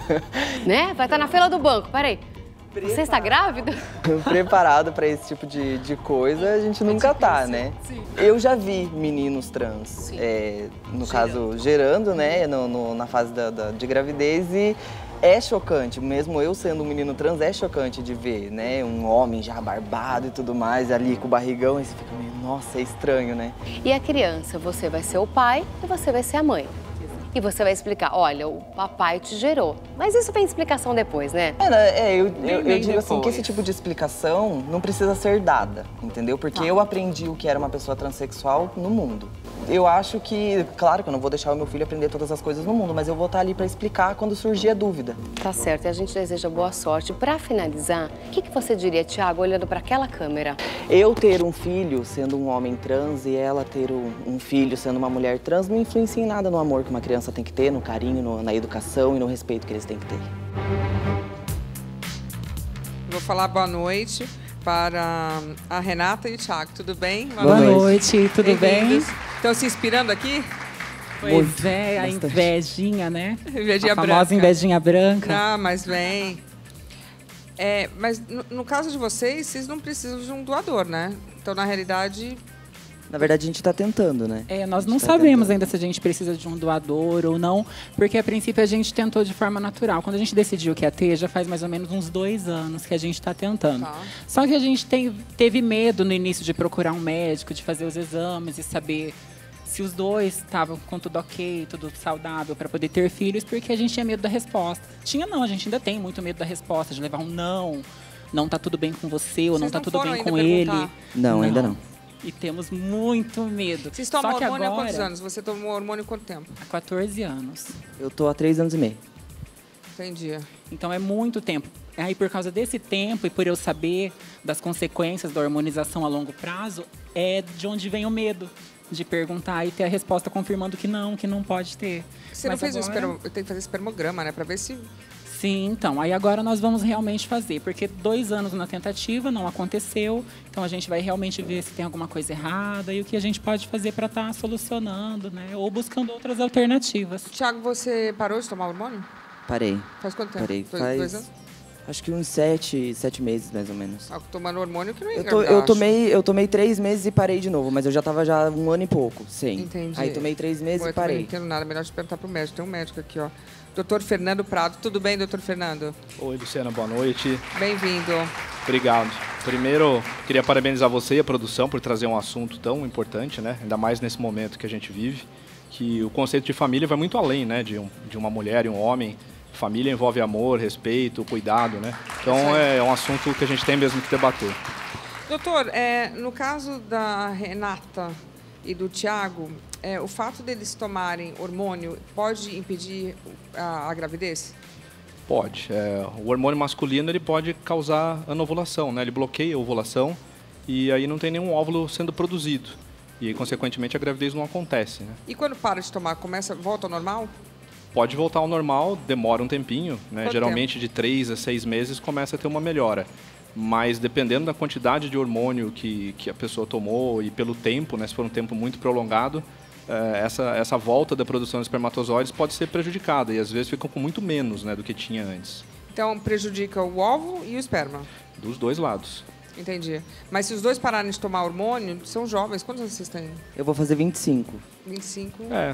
Né? Vai estar na fila do banco, peraí. Você está grávida? Preparado para esse tipo de, de coisa, a gente nunca tá, né? Sim. Eu já vi meninos trans, é, no gerando. caso, gerando, né? No, no, na fase da, da, de gravidez e é chocante, mesmo eu sendo um menino trans, é chocante de ver, né? Um homem já barbado e tudo mais, ali com o barrigão, e você fica meio, nossa, é estranho, né? E a criança, você vai ser o pai e você vai ser a mãe. E você vai explicar, olha, o papai te gerou. Mas isso tem explicação depois, né? É, é eu, eu, eu digo assim que esse tipo de explicação não precisa ser dada, entendeu? Porque ah. eu aprendi o que era uma pessoa transexual no mundo. Eu acho que, claro que eu não vou deixar o meu filho aprender todas as coisas no mundo, mas eu vou estar ali para explicar quando surgir a dúvida. Tá certo, e a gente deseja boa sorte. Para finalizar, o que, que você diria, Thiago, olhando para aquela câmera? Eu ter um filho sendo um homem trans e ela ter um filho sendo uma mulher trans não influencia em nada no amor que uma criança tem que ter, no carinho, no, na educação e no respeito que eles têm que ter. Vou falar boa noite para a Renata e o Thiago. Tudo bem? Boa, boa noite. noite, tudo bem? Estão se inspirando aqui? Pois Muito, é, a bastante. invejinha, né? Invejinha a famosa branca. invejinha branca. Ah, mas vem. É, mas no, no caso de vocês, vocês não precisam de um doador, né? Então, na realidade... Na verdade, a gente está tentando, né? É, nós não tá sabemos tentando. ainda se a gente precisa de um doador ou não, porque a princípio a gente tentou de forma natural. Quando a gente decidiu que ia ter, já faz mais ou menos uns dois anos que a gente está tentando. Tá. Só que a gente tem, teve medo no início de procurar um médico, de fazer os exames e saber se os dois estavam com tudo ok, tudo saudável para poder ter filhos, porque a gente tinha medo da resposta. Tinha não, a gente ainda tem muito medo da resposta, de levar um não, não tá tudo bem com você ou Vocês não tá não tudo bem com ele. Não, não, ainda não. E temos muito medo. Vocês tomam Só que hormônio agora, há quantos anos? Você tomou hormônio há quanto tempo? Há quatorze anos. Eu tô há três anos e meio. Entendi. Então é muito tempo. Aí por causa desse tempo e por eu saber das consequências da hormonização a longo prazo, é de onde vem o medo de perguntar e ter a resposta confirmando que não, que não pode ter. Você Mas não fez agora... o espermo... Tem que fazer espermograma, né? Pra ver se... Sim, então. Aí agora nós vamos realmente fazer, porque dois anos na tentativa não aconteceu, então a gente vai realmente ver se tem alguma coisa errada e o que a gente pode fazer para estar tá solucionando, né? Ou buscando outras alternativas. Thiago, você parou de tomar hormônio? Parei. Faz quanto tempo? Parei. Dois, Faz... dois anos? Acho que uns sete, sete meses, mais ou menos. Ah, tomando hormônio que não ia eu, tô, eu tomei Eu tomei três meses e parei de novo, mas eu já tava já um ano e pouco, sim. Entendi. Aí tomei três meses Pô, e parei. Eu não entendo nada, melhor te perguntar pro médico. Tem um médico aqui, ó. doutor Fernando Prado. Tudo bem, doutor Fernando? Oi, Luciana, boa noite. Bem-vindo. Obrigado. Primeiro, queria parabenizar você e a produção por trazer um assunto tão importante, né? Ainda mais nesse momento que a gente vive, que o conceito de família vai muito além, né? De, um, de uma mulher e um homem. Família envolve amor, respeito, cuidado, né? Então é, é um assunto que a gente tem mesmo que debater. Doutor, é, no caso da Renata e do Thiago, é, o fato deles tomarem hormônio pode impedir a, a gravidez? Pode. É, o hormônio masculino ele pode causar anovulação, né? Ele bloqueia a ovulação e aí não tem nenhum óvulo sendo produzido. E, consequentemente, a gravidez não acontece, né? E quando para de tomar, começa, volta ao normal? Pode voltar ao normal, demora um tempinho, né? Quanto Geralmente tempo? de três a seis meses começa a ter uma melhora. Mas dependendo da quantidade de hormônio que, que a pessoa tomou e pelo tempo, né? Se for um tempo muito prolongado, eh, essa, essa volta da produção de espermatozoides pode ser prejudicada e às vezes ficam com muito menos, né, do que tinha antes. Então prejudica o óvulo e o esperma? Dos dois lados. Entendi. Mas se os dois pararem de tomar hormônio, são jovens. Quantos anos vocês têm? Eu vou fazer vinte e cinco. vinte e cinco? É.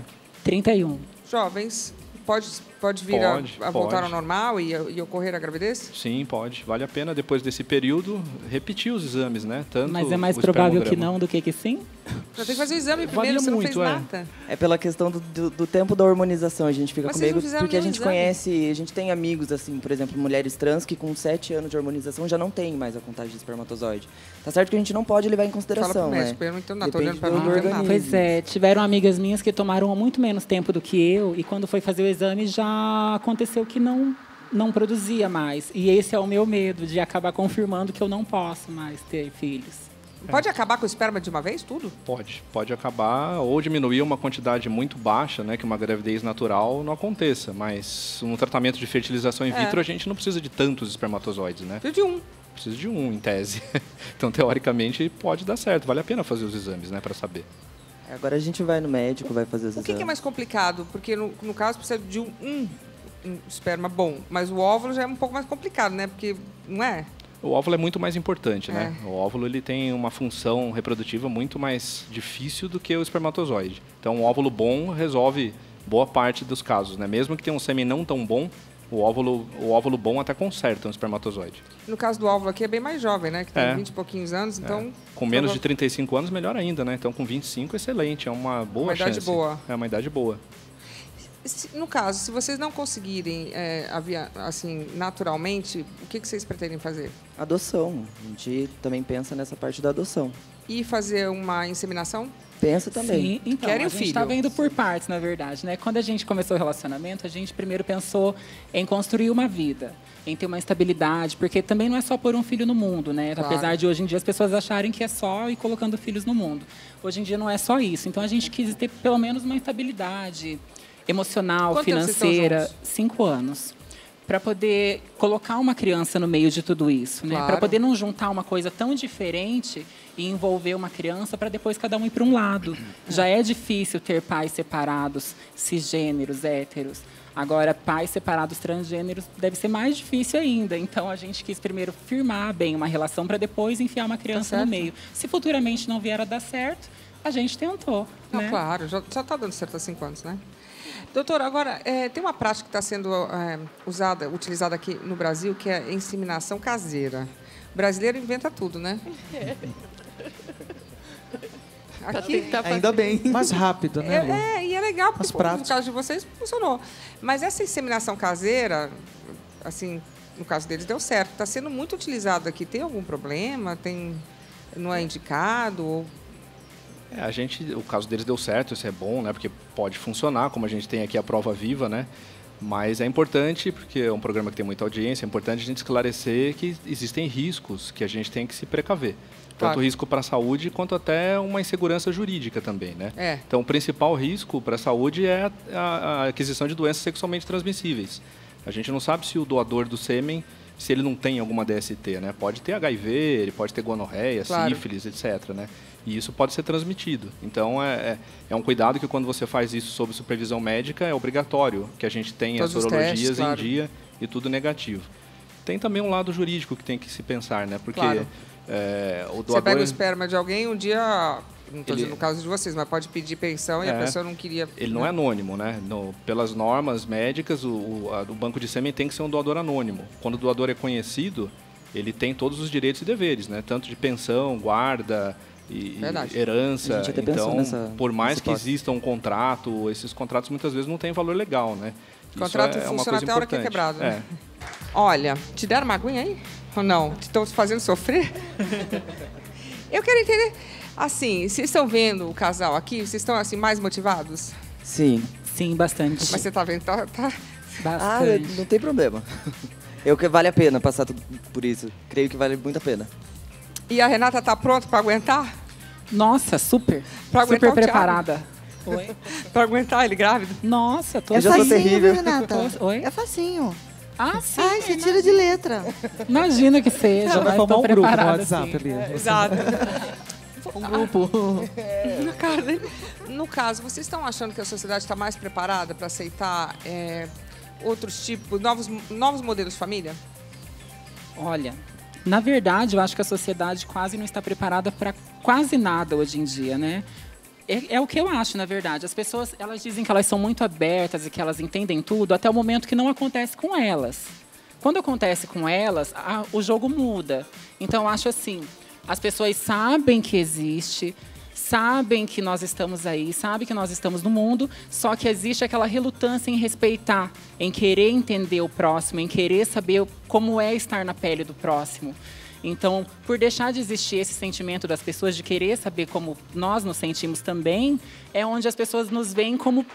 trinta e um. Jovens, pode, pode vir Pode, a, a voltar pode. ao normal e, e ocorrer a gravidez? Sim, pode. Vale a pena, depois desse período, repetir os exames, né? Tanto Mas é mais o provável que espermograma. não do que que sim? Já tem que fazer o exame primeiro, Varia você não muito, fez é. nada. É pela questão do, do, do tempo da hormonização. A gente fica Mas com vocês não medo fizeram porque a nenhum gente exame? conhece, a gente tem amigos, assim, por exemplo, mulheres trans que com sete anos de hormonização já não tem mais a contagem de espermatozoide. Tá certo que a gente não pode levar em consideração, Fala pro né? médico, eu não entendo nada, tô olhando Depende pra do, mim, do não entendo nada. organismo. Pois é, tiveram amigas minhas que tomaram há muito menos tempo do que eu e quando foi fazer o exame já aconteceu que não, não produzia mais. E esse é o meu medo, de acabar confirmando que eu não posso mais ter filhos. Pode acabar com o esperma de uma vez, tudo? Pode. Pode acabar ou diminuir uma quantidade muito baixa, né? Que uma gravidez natural não aconteça. Mas um tratamento de fertilização in É. vitro, a gente não precisa de tantos espermatozoides, né? Precisa de um. Precisa de um, em tese. Então, teoricamente, pode dar certo. Vale a pena fazer os exames, né? Para saber. Agora a gente vai no médico, vai fazer os O que, exames. que é mais complicado? Porque no, no caso precisa de um, um, um esperma bom, mas o óvulo já é um pouco mais complicado, né? Porque, não é? O óvulo é muito mais importante, né? É. O óvulo ele tem uma função reprodutiva muito mais difícil do que o espermatozoide. Então, um óvulo bom resolve boa parte dos casos, né? Mesmo que tenha um sêmen não tão bom, o óvulo, o óvulo bom até conserta um espermatozoide. No caso do óvulo aqui é bem mais jovem, né? Que tem É. vinte e pouquinhos anos, então... É. Com menos de trinta e cinco anos, melhor ainda, né? Então, com vinte e cinco, excelente. É uma boa Uma idade chance. boa. É uma idade boa. Se- No caso, se vocês não conseguirem, é, avia- assim, naturalmente, o que, que vocês pretendem fazer? Adoção. A gente também pensa nessa parte da adoção. E fazer uma inseminação? Pensa também. Sim, então, Querem a um gente filho? está vendo por partes, na verdade, né? Quando a gente começou o relacionamento, a gente primeiro pensou em construir uma vida, em ter uma estabilidade, porque também não é só pôr um filho no mundo, né? Claro. Apesar de hoje em dia as pessoas acharem que é só ir colocando filhos no mundo. Hoje em dia não é só isso. Então a gente quis ter pelo menos uma estabilidade emocional, Quanto tempo vocês estão financeira, juntos? cinco anos. Para poder colocar uma criança no meio de tudo isso, né? Claro. Para poder não juntar uma coisa tão diferente e envolver uma criança para depois cada um ir para um lado. Já é difícil ter pais separados, cisgêneros, héteros. Agora, pais separados transgêneros deve ser mais difícil ainda. Então, a gente quis primeiro firmar bem uma relação para depois enfiar uma criança no certo. meio. Se futuramente não vier a dar certo, a gente tentou. Não, né? claro, já está dando certo há cinco anos, né? Doutora, agora, é, tem uma prática que está sendo é, usada, utilizada aqui no Brasil, que é a inseminação caseira. O brasileiro inventa tudo, né? Aqui, Tá Ainda bem. Mais rápido, né, Lu? É, é, e é legal, porque Mais pô, prático. no caso de vocês funcionou. Mas essa inseminação caseira, assim, no caso deles deu certo. Está sendo muito utilizado aqui. Tem algum problema? Tem, não é indicado? Ou... É, a gente, o caso deles deu certo, isso é bom, né? Porque pode funcionar, como a gente tem aqui a prova viva, né? Mas é importante, porque é um programa que tem muita audiência, é importante a gente esclarecer que existem riscos que a gente tem que se precaver. Claro. Tanto risco para a saúde, quanto até uma insegurança jurídica também, né? É. Então, o principal risco para a saúde é a, a aquisição de doenças sexualmente transmissíveis. A gente não sabe se o doador do sêmen, se ele não tem alguma D S T, né? Pode ter H I V, ele pode ter gonorreia, Claro. sífilis, etcétera, né? E isso pode ser transmitido. Então, é, é, é um cuidado que quando você faz isso sob supervisão médica, é obrigatório que a gente tenha Todos as os sorologias testes, claro. em dia e tudo negativo. Tem também um lado jurídico que tem que se pensar, né? Porque Claro. é, o Você doador... pega o esperma de alguém, um dia... Não estou Ele- dizendo no caso de vocês, mas pode pedir pensão e a É. pessoa não queria... Ele não é anônimo, né? No, pelas normas médicas, o, o, a- o banco de sêmen tem que ser um doador anônimo. Quando o doador é conhecido, ele tem todos os direitos e deveres, né? Tanto de pensão, guarda e, Verdade. e herança. A gente até pensou Então, nessa- por mais nesse que passo. exista um contrato, esses contratos muitas vezes não têm valor legal, né? O contrato Isso é, é uma funciona coisa até a hora que é importante. quebrado, né? É. Olha, te deram uma aguinha aí? Ou não? Estão te fazendo sofrer? Eu quero entender, assim, vocês estão vendo o casal aqui? Vocês estão, assim, mais motivados? Sim. Sim, bastante. Mas você tá vendo, tá... tá... Ah, Bastante. não tem problema. Eu que vale a pena passar tudo por isso. Creio que vale muito a pena. E a Renata tá pronta para aguentar? Nossa, super. Pra aguentar super o Thiago. preparada. Oi? Para aguentar ele grávido? Nossa, tô É já sou facinho, terrível. viu, Renata? Oi? É facinho. Ah, sim. Ai, você tira de letra. Imagina que seja. Já vai mas tô formar um grupo no preparada, WhatsApp sim. ali. É, exato. Um grupo. No caso, no caso, vocês estão achando que a sociedade está mais preparada para aceitar é, outros tipos, novos, novos modelos de família? Olha, na verdade, eu acho que a sociedade quase não está preparada para quase nada hoje em dia, né? É, é o que eu acho, na verdade. As pessoas, elas dizem que elas são muito abertas e que elas entendem tudo até o momento que não acontece com elas. Quando acontece com elas, a, o jogo muda. Então, eu acho assim, as pessoas sabem que existe, sabem que nós estamos aí, sabem que nós estamos no mundo, só que existe aquela relutância em respeitar, em querer entender o próximo, em querer saber como é estar na pele do próximo. Então, por deixar de existir esse sentimento das pessoas de querer saber como nós nos sentimos também, é onde as pessoas nos veem como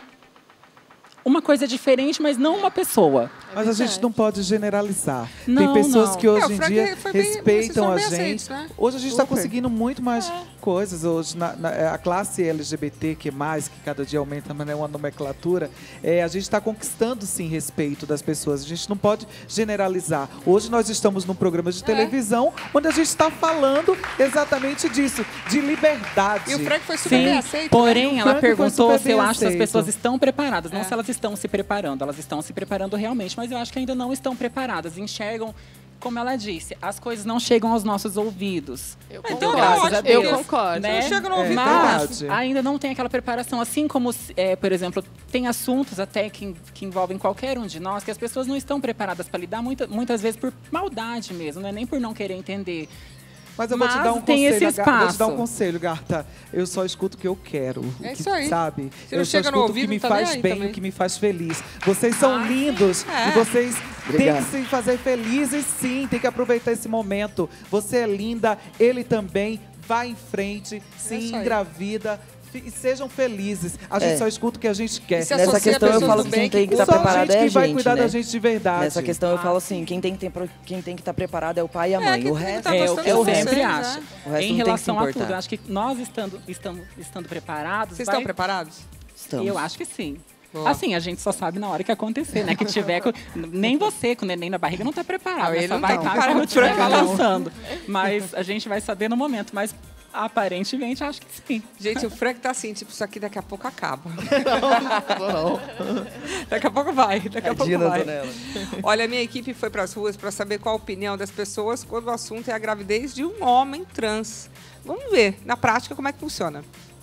uma coisa diferente, mas não uma pessoa. Mas a gente não pode generalizar. Não, Tem pessoas não. que hoje É, o em Frank dia foi bem- respeitam vocês a foram bem gente. aceitos, né? Hoje a gente está Super. conseguindo muito mais coisas. Hoje, na, na- a classe L G B T Q mais, que cada dia aumenta, mas não é uma nomenclatura, é, a gente está conquistando, sim, respeito das pessoas. A gente não pode generalizar. Hoje nós estamos num programa de televisão onde a gente está falando exatamente disso, de liberdade. E o Frank foi super Sim, bem aceito. porém, né? ela Frank foi perguntou super se eu bem acho que as aceito. pessoas estão preparadas. Não É. se elas estão se preparando. Elas estão se preparando realmente, mas eu acho que ainda não estão preparadas. Enxergam, como ela disse, as coisas não chegam aos nossos ouvidos. Eu Então, Graças ótimo, a Deus. eu concordo. Né? Não chega no ouvido, Mas verdade. ainda não tem aquela preparação. Assim como, é, por exemplo, tem assuntos até que, que envolvem qualquer um de nós que as pessoas não estão preparadas para lidar, muita, muitas vezes por maldade mesmo, não é nem por não querer entender. Mas eu vou te Mas dar um tem conselho, esse Ga- vou te dar um espaço. conselho, Garta. Eu só escuto o que eu quero. o É que- isso aí. Sabe? Se não eu só chega no escuto o ouvido, que me tá nem faz aí bem, também. o que me faz feliz. Vocês são lindos é. e vocês Obrigado. têm que se fazer felizes, sim. Tem que aproveitar esse momento. Você é linda, ele também. Vá em frente, se isso aí. engravida. fi- E sejam felizes. A gente É. só escuta o que a gente quer. E se Nessa associa questão eu pessoas falo do que bem quem tem que que estar Só a preparado gente é a que vai gente, cuidar né? da gente de verdade. Nessa questão eu falo assim, quem tem que, ter, pro- quem tem que estar preparado é o pai e a mãe. quem o tem que resto tá É, gostando eu, de eu vocês, sempre né? acho. O resto Em não tem que se relação a importar. tudo, eu acho que nós estando, estamos, estando preparados. Vocês vai- estão preparados? Estamos. Eu acho que sim. Boa. Assim, a gente só sabe na hora que acontecer, né? Que tiver. com- Nem você, com o neném na barriga, não tá preparado. Ah, né? ele Só não vai tá estar preparado quando estiver pra não. balançando. Mas a gente vai saber no momento. Mas aparentemente, acho que sim. Gente, o Frank tá assim, tipo, isso aqui daqui a pouco acaba. Não, não. Daqui a pouco vai, daqui a pouco Tadinha da vai. Antonella. Olha, a minha equipe foi para as ruas para saber qual a opinião das pessoas quando o assunto é a gravidez de um homem trans. Vamos ver, na prática, como é que funciona.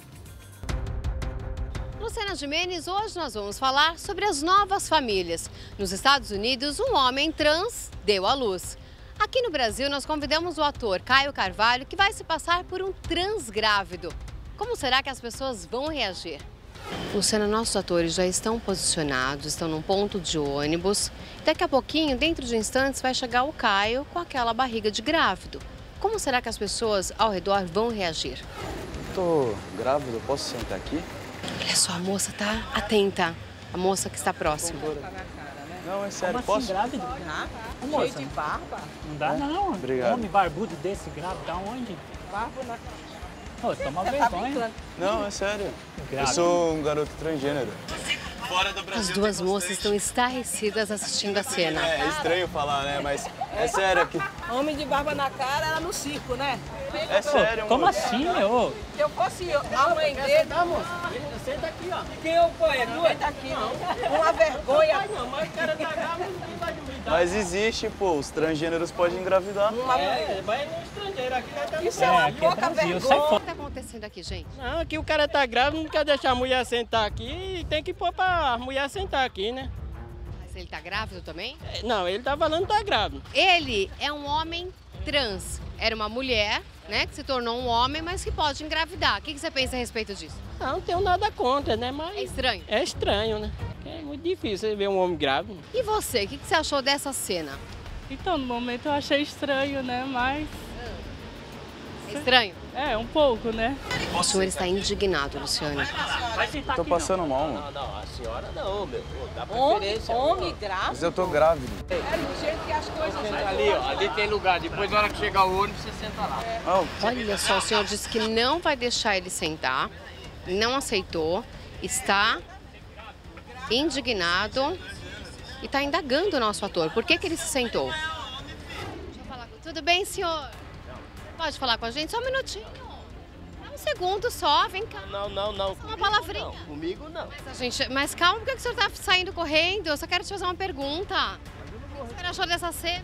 Luciana Gimenez, hoje nós vamos falar sobre as novas famílias. Nos Estados Unidos, um homem trans deu à luz. Aqui no Brasil, nós convidamos o ator Caio Carvalho, que vai se passar por um trans grávido. Como será que as pessoas vão reagir? Luciana, nossos atores já estão posicionados, estão num ponto de ônibus. Daqui a pouquinho, dentro de instantes, vai chegar o Caio com aquela barriga de grávido. Como será que as pessoas ao redor vão reagir? Tô grávida, posso sentar aqui? Olha só, a moça tá atenta. A moça que está próxima. Não, é sério, Como posso? assim, grávido? Ô, Cheio moça, de barba? Não dá não. Obrigado. Homem barbudo desse grávido, aonde? Barba na... Ô, toma vergonha. Não, é sério. Eu Grávida. sou um garoto transgênero. Fora do As duas moças estão estarrecidas assistindo a cena. É estranho falar, né? Mas é sério aqui. Homem de barba na cara era no circo, né? É sério, Como moço. assim, meu? Se eu fosse a mãe dele... Tá, moço? Senta aqui, ó. Quem eu põe? É tu? Senta aqui, ó. Uma vergonha. Não, mas o cara tá grávida, não vai duvidar. Mas existe, pô, os transgêneros podem engravidar. É, mas no estrangeiro aqui, né? Isso é uma pouca vergonha. O que está acontecendo aqui, gente? Não, aqui o cara tá grávido, não quer deixar a mulher sentar aqui e tem que pôr pra mulher sentar aqui, né? Mas ele tá grávido também? Não, ele tá falando que tá grávido. Ele é um homem trans. Era uma mulher, né, que se tornou um homem, mas que pode engravidar. O que que você pensa a respeito disso? Não, não tenho nada contra, né? Mas É estranho? é estranho, né? É muito difícil você ver um homem grávido. E você, o que que você achou dessa cena? Então, no momento eu achei estranho, né? Mas. É estranho? É, um pouco, né? O senhor está indignado, Luciane. Tô passando mal, mano. Não, não, a senhora não, meu. Dá Homem, homem grávido. Mas eu tô grávido. É do jeito que as coisas Ali, ó, ali tem lugar. Depois, na hora que chegar o ônibus, você senta lá. Olha só, o senhor disse que não vai deixar ele sentar, não aceitou, está indignado e está indagando o nosso ator. Por que que ele se sentou? Deixa eu falar com... Tudo bem, senhor? Pode falar com a gente? Só um minutinho. Um segundo só, vem cá. Não, não, não. Só uma palavrinha. Não, comigo não. Mas, gente, mas calma, por que que o senhor está saindo correndo? Eu só quero te fazer uma pergunta. O que o senhor achou dessa cena?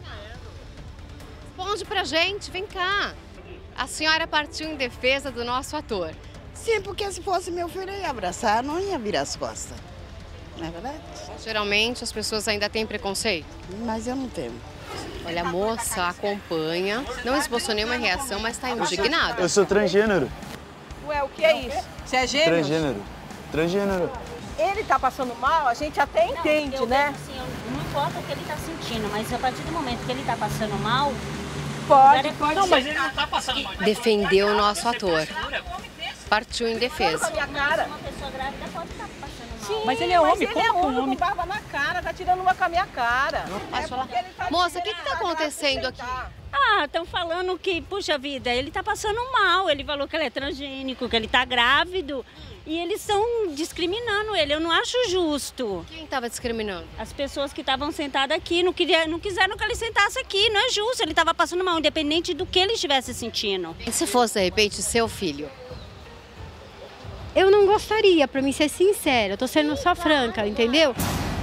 Responde pra gente, vem cá. A senhora partiu em defesa do nosso ator. Sim, porque se fosse meu filho, eu ia abraçar, não ia virar as costas. Não é verdade? Geralmente as pessoas ainda têm preconceito? Mas eu não tenho. Olha, a moça acompanha, não esboçou nenhuma reação, mas está indignada. Eu sou transgênero. Ué, o que é isso? Você é gêmeo? Transgênero. Transgênero. Ele tá passando mal, a gente até entende, eu né? vejo assim, eu- não importa o que ele tá sentindo, mas a partir do momento que ele tá passando mal, Pode, agora pode. Não, mas ele não tá passando mal. Defendeu o nosso ator. Partiu em defesa. Minha cara. uma pessoa grávida pode estar passando mal. Sim, Mas ele é homem, ele como é que um homem homem- com barba na cara, tá tirando uma com a minha cara. Posso falar? Moça, o que que tá acontecendo aqui? Ah, estão falando que, puxa vida, ele tá passando mal. Ele falou que ele é transgênico, que ele tá grávido. E eles estão discriminando ele. Eu não acho justo. Quem estava discriminando? As pessoas que estavam sentadas aqui não, queria, não quiseram que ele sentasse aqui. Não é justo. Ele estava passando mal, independente do que ele estivesse sentindo. E se fosse, de repente, seu filho? Eu não gostaria, pra mim ser sincera. Eu tô sendo só franca, entendeu?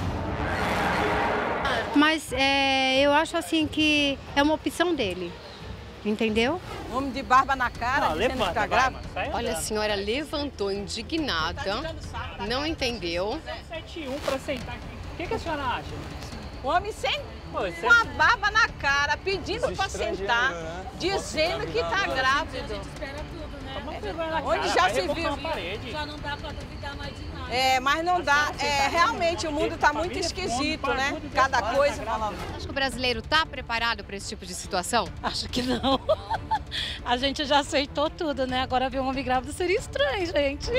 Mas é, eu acho assim que é uma opção dele, entendeu? Homem de barba na cara, Não, dizendo que levanta, tá vai, grávida. mano, sai Olha, a andando. senhora levantou indignada, não entendeu. sete um pra sentar aqui. O que, que a senhora acha? Homem sem Pô, isso é- uma barba na cara, pedindo pra Estrangeiro, sentar, né? dizendo que tá grávido. Espera tudo, né? Toma vergonha na Onde cara, já vai se rebocar viu? uma parede. Já não dá pra duvidar mais de nada. É, mas não dá. É, realmente o mundo tá muito esquisito, né? Cada coisa. Acho que o brasileiro está preparado para esse tipo de situação? Acho que não. A gente já aceitou tudo, né? Agora ver um homem grávido seria estranho, gente.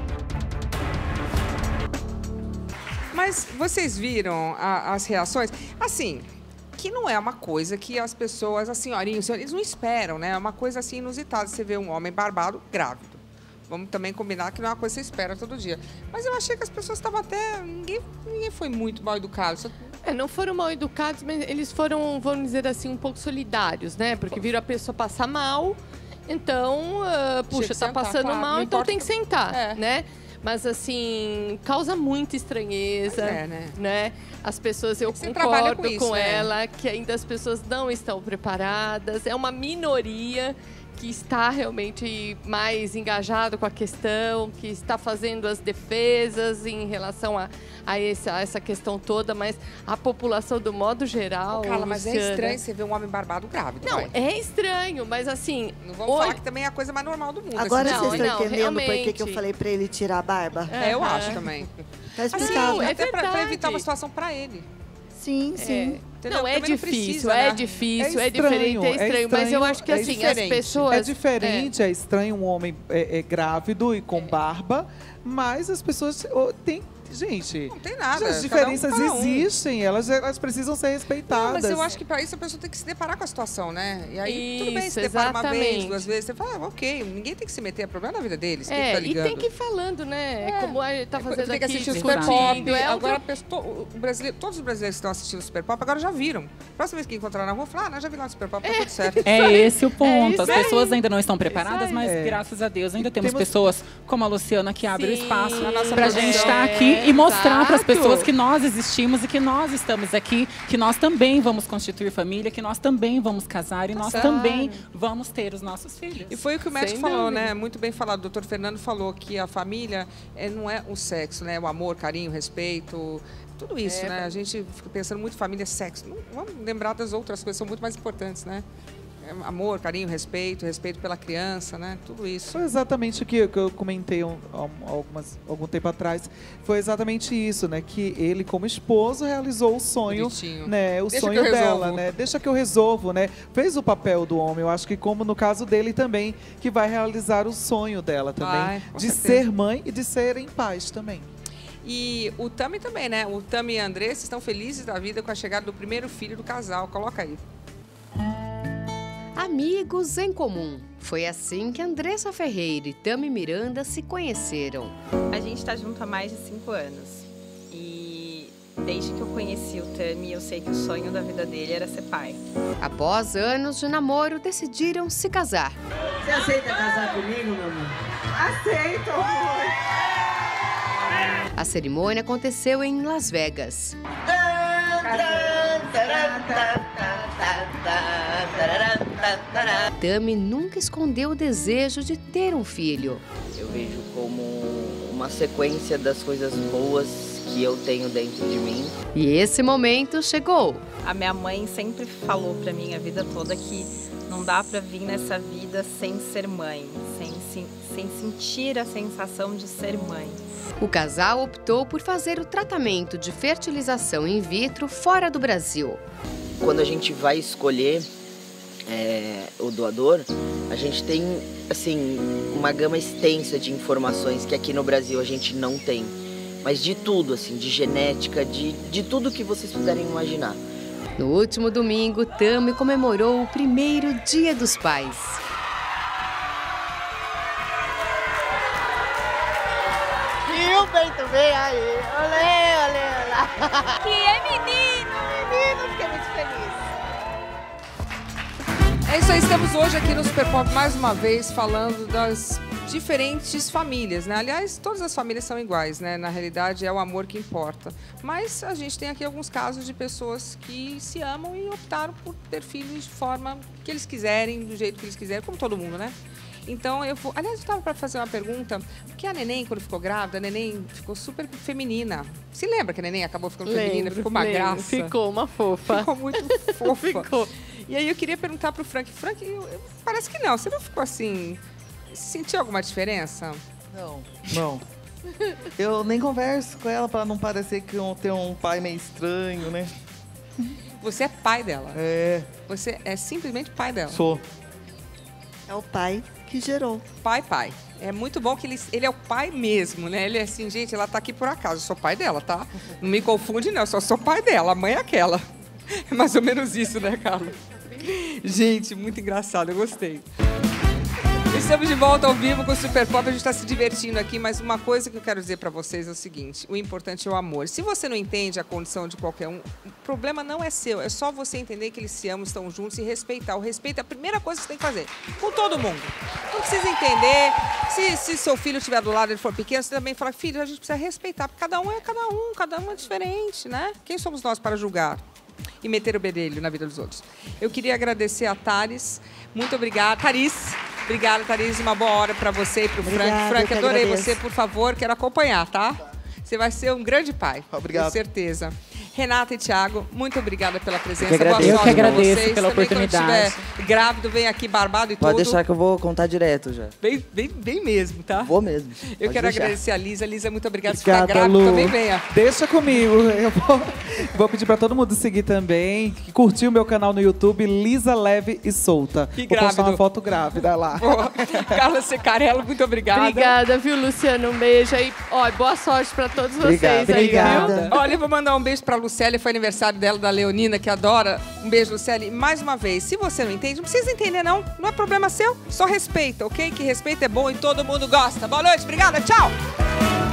Mas vocês viram a- as reações? Assim, que não é uma coisa que as pessoas, as senhorinhas, os senhores, eles não esperam, né? É uma coisa assim inusitada. Você vê um homem barbado grávido. Vamos também combinar que não é uma coisa que você espera todo dia. Mas eu achei que as pessoas estavam até... Ninguém, ninguém foi muito mal educado. Só... É, não foram mal educados, mas eles foram, vamos dizer assim, um pouco solidários, né? Porque viram a pessoa passar mal, então, uh, puxa, que tá sentar, passando claro, mal, não então importa- tem que sentar, É. né? Mas, assim, causa muita estranheza, Pois é, né? né? As pessoas, eu Você trabalha concordo com com, isso, né? ela, que ainda as pessoas não estão preparadas. É uma minoria que está realmente mais engajado com a questão, que está fazendo as defesas em relação a, a, esse, a essa questão toda, mas a população, do modo geral... Carla, mas é Luciana, estranho você ver um homem barbado grávido. Não, vai. é estranho, mas assim... Não vamos hoje- falar que também é a coisa mais normal do mundo. Agora assim, vocês estão não, entendendo por que, que eu realmente. falei pra ele tirar a barba? É, eu Aham. acho também. Tá Assim, explicado. é até pra, pra verdade. evitar uma situação pra ele. Sim, sim. Entendeu? Não, é Também não difícil, precisa, é né? difícil, é, É estranho, diferente, é é estranho, mas eu estranho, acho que é assim, as diferente. pessoas... É diferente, é, estranho um homem é, é grávido e com barba, mas as pessoas oh, têm... Gente, Não tem nada. as cada diferenças um, cada um. existem, elas, elas precisam ser respeitadas. Não, mas eu acho que para isso a pessoa tem que se deparar com a situação, né? E aí, tudo bem Isso, se depara uma vez, exatamente. duas vezes. Você fala, ah, ok, ninguém tem que se meter, é problema da vida deles. Quem É, tá e ligando? tem que ir falando, né? É. Como a gente tá fazendo Tem que aqui, assistir o Super discutindo, Pop. é Agora, outra- a pessoa- o brasileiro, todos os brasileiros que estão assistindo o Super Pop agora já viram. Próxima vez que encontrar na rua, falar, ah, não, já vi lá no Super Pop, tá tudo certo. É esse o ponto. isso As aí. pessoas ainda não estão preparadas, mas É. graças a Deus ainda temos, temos- pessoas como a Luciana que abrem o Sim, espaço a nossa para a gente produção. estar aqui e mostrar para as Exato. pessoas que nós existimos e que nós estamos aqui, que nós também vamos constituir família, que nós também vamos casar e nós Claro. também vamos ter os nossos filhos. E foi o que o médico Sem falou, dúvida. né? Muito bem falado. O doutor Fernando falou que a família é, não é o sexo, né? O amor, carinho, respeito, tudo isso, É, né? A gente fica pensando muito família, sexo. Não, vamos lembrar das outras coisas, são muito mais importantes, né? É, amor, carinho, respeito, respeito pela criança, né? Tudo isso. Foi exatamente o que, que eu comentei um, um- algumas, algum tempo atrás. Foi exatamente isso, né? Que ele, como esposo, realizou o sonho, Bonitinho. né? O Deixa sonho que eu dela, resolvo. né? Deixa que eu resolvo, né? Fez o papel do homem. Eu acho que como no caso dele também, que vai realizar o sonho dela também, Vai, com de certeza. ser mãe e de ser em paz também. E o Tami também, né? O Tami e a Andressa estão felizes da vida com a chegada do primeiro filho do casal. Coloca aí. Amigos em comum. Foi assim que Andressa Ferreira e Tami Miranda se conheceram. A gente está junto há mais de cinco anos. E desde que eu conheci o Tami, eu sei que o sonho da vida dele era ser pai. Após anos de namoro, decidiram se casar. Você aceita casar comigo, meu amor? Aceito, amor. A cerimônia aconteceu em Las Vegas. Tami nunca escondeu o desejo de ter um filho. Eu vejo como uma sequência das coisas boas que eu tenho dentro de mim. E esse momento chegou. A minha mãe sempre falou pra mim a vida toda que não dá pra vir nessa vida sem ser mãe, sem, sem, sem sentir a sensação de ser mãe. O casal optou por fazer o tratamento de fertilização in vitro fora do Brasil. Quando a gente vai escolher é, o doador, a gente tem assim, uma gama extensa de informações que aqui no Brasil a gente não tem. Mas de tudo, assim, de genética, de, de tudo que vocês puderem imaginar. No último domingo, Tami comemorou o primeiro Dia dos Pais. E o peito vem aí. Olê, olê, olá. Que é menino. Menino, fiquei muito feliz. É isso aí, estamos hoje aqui no Super Pop mais uma vez falando das diferentes famílias, né? Aliás, todas as famílias são iguais, né? Na realidade, é o amor que importa. Mas a gente tem aqui alguns casos de pessoas que se amam e optaram por ter filhos de forma que eles quiserem, do jeito que eles quiserem, como todo mundo, né? Então, eu vou... Aliás, eu estava para fazer uma pergunta, porque a neném, quando ficou grávida, a neném ficou super feminina. Se lembra que a neném acabou ficando Lembro, feminina? Ficou uma lembro. graça. Ficou uma fofa. Ficou muito fofa. Ficou. E aí eu queria perguntar pro Frank. Frank, eu- eu- parece que não. Você não ficou assim... Sentiu alguma diferença? Não. Não. Eu nem converso com ela pra não parecer que eu tenho um pai meio estranho, né? Você é pai dela? É. Você é simplesmente pai dela? Sou. É o pai que gerou. Pai, pai. É muito bom que ele, ele é o pai mesmo, né? Ele é assim, gente, ela tá aqui por acaso. Eu sou pai dela, tá? Não me confunde, não. Eu só sou pai dela. A mãe é aquela. É mais ou menos isso, né, Carla? Gente, muito engraçado. Eu gostei. Estamos de volta ao vivo com o Super Pop, a gente está se divertindo aqui, mas uma coisa que eu quero dizer para vocês é o seguinte, o importante é o amor. Se você não entende a condição de qualquer um, o problema não é seu, é só você entender que eles se amam, estão juntos e respeitar. O respeito é a primeira coisa que você tem que fazer, com todo mundo. Não precisa entender, se, se seu filho estiver do lado e ele for pequeno, você também fala, filho, a gente precisa respeitar, porque cada um é cada um, cada um é diferente, né? Quem somos nós para julgar e meter o bedelho na vida dos outros? Eu queria agradecer a Tharis, muito obrigada. Tharis, obrigada, Tharis, uma boa hora para você e para o Frank. Obrigada, eu Frank, que adorei agradeço. você, por favor, quero acompanhar, tá? Você vai ser um grande pai, Obrigado. com certeza. Renata e Thiago, muito obrigada pela presença. Eu que Boa agradeço. sorte Eu que pra agradeço vocês. pela Também, oportunidade. quando estiver grávido, vem aqui barbado e Pode tudo. deixar que eu vou contar direto já. Bem, bem, bem mesmo, tá? Vou mesmo. Eu Pode quero deixar. agradecer a Lisa. Lisa, muito obrigada. Se Obrigada, ficar grávido, Lu. também venha. Deixa comigo. Eu vou, vou pedir pra todo mundo seguir também. Que curtir o meu canal no YouTube, Lisa Leve e Solta. E vou postar grávido. uma foto grávida lá. Boa. Carla Secarello, muito obrigada. Obrigada, viu, Luciana? Um beijo aí. Ó, boa sorte pra todos Obrigado. vocês aí, Obrigada. viu? Olha, eu vou mandar um beijo pra Lucélia, foi aniversário dela, da Leonina, que adora. Um beijo, Lucélia. E mais uma vez, se você não entende, não precisa entender, não. Não é problema seu, só respeita, ok? Que respeito é bom e todo mundo gosta. Boa noite, obrigada, tchau!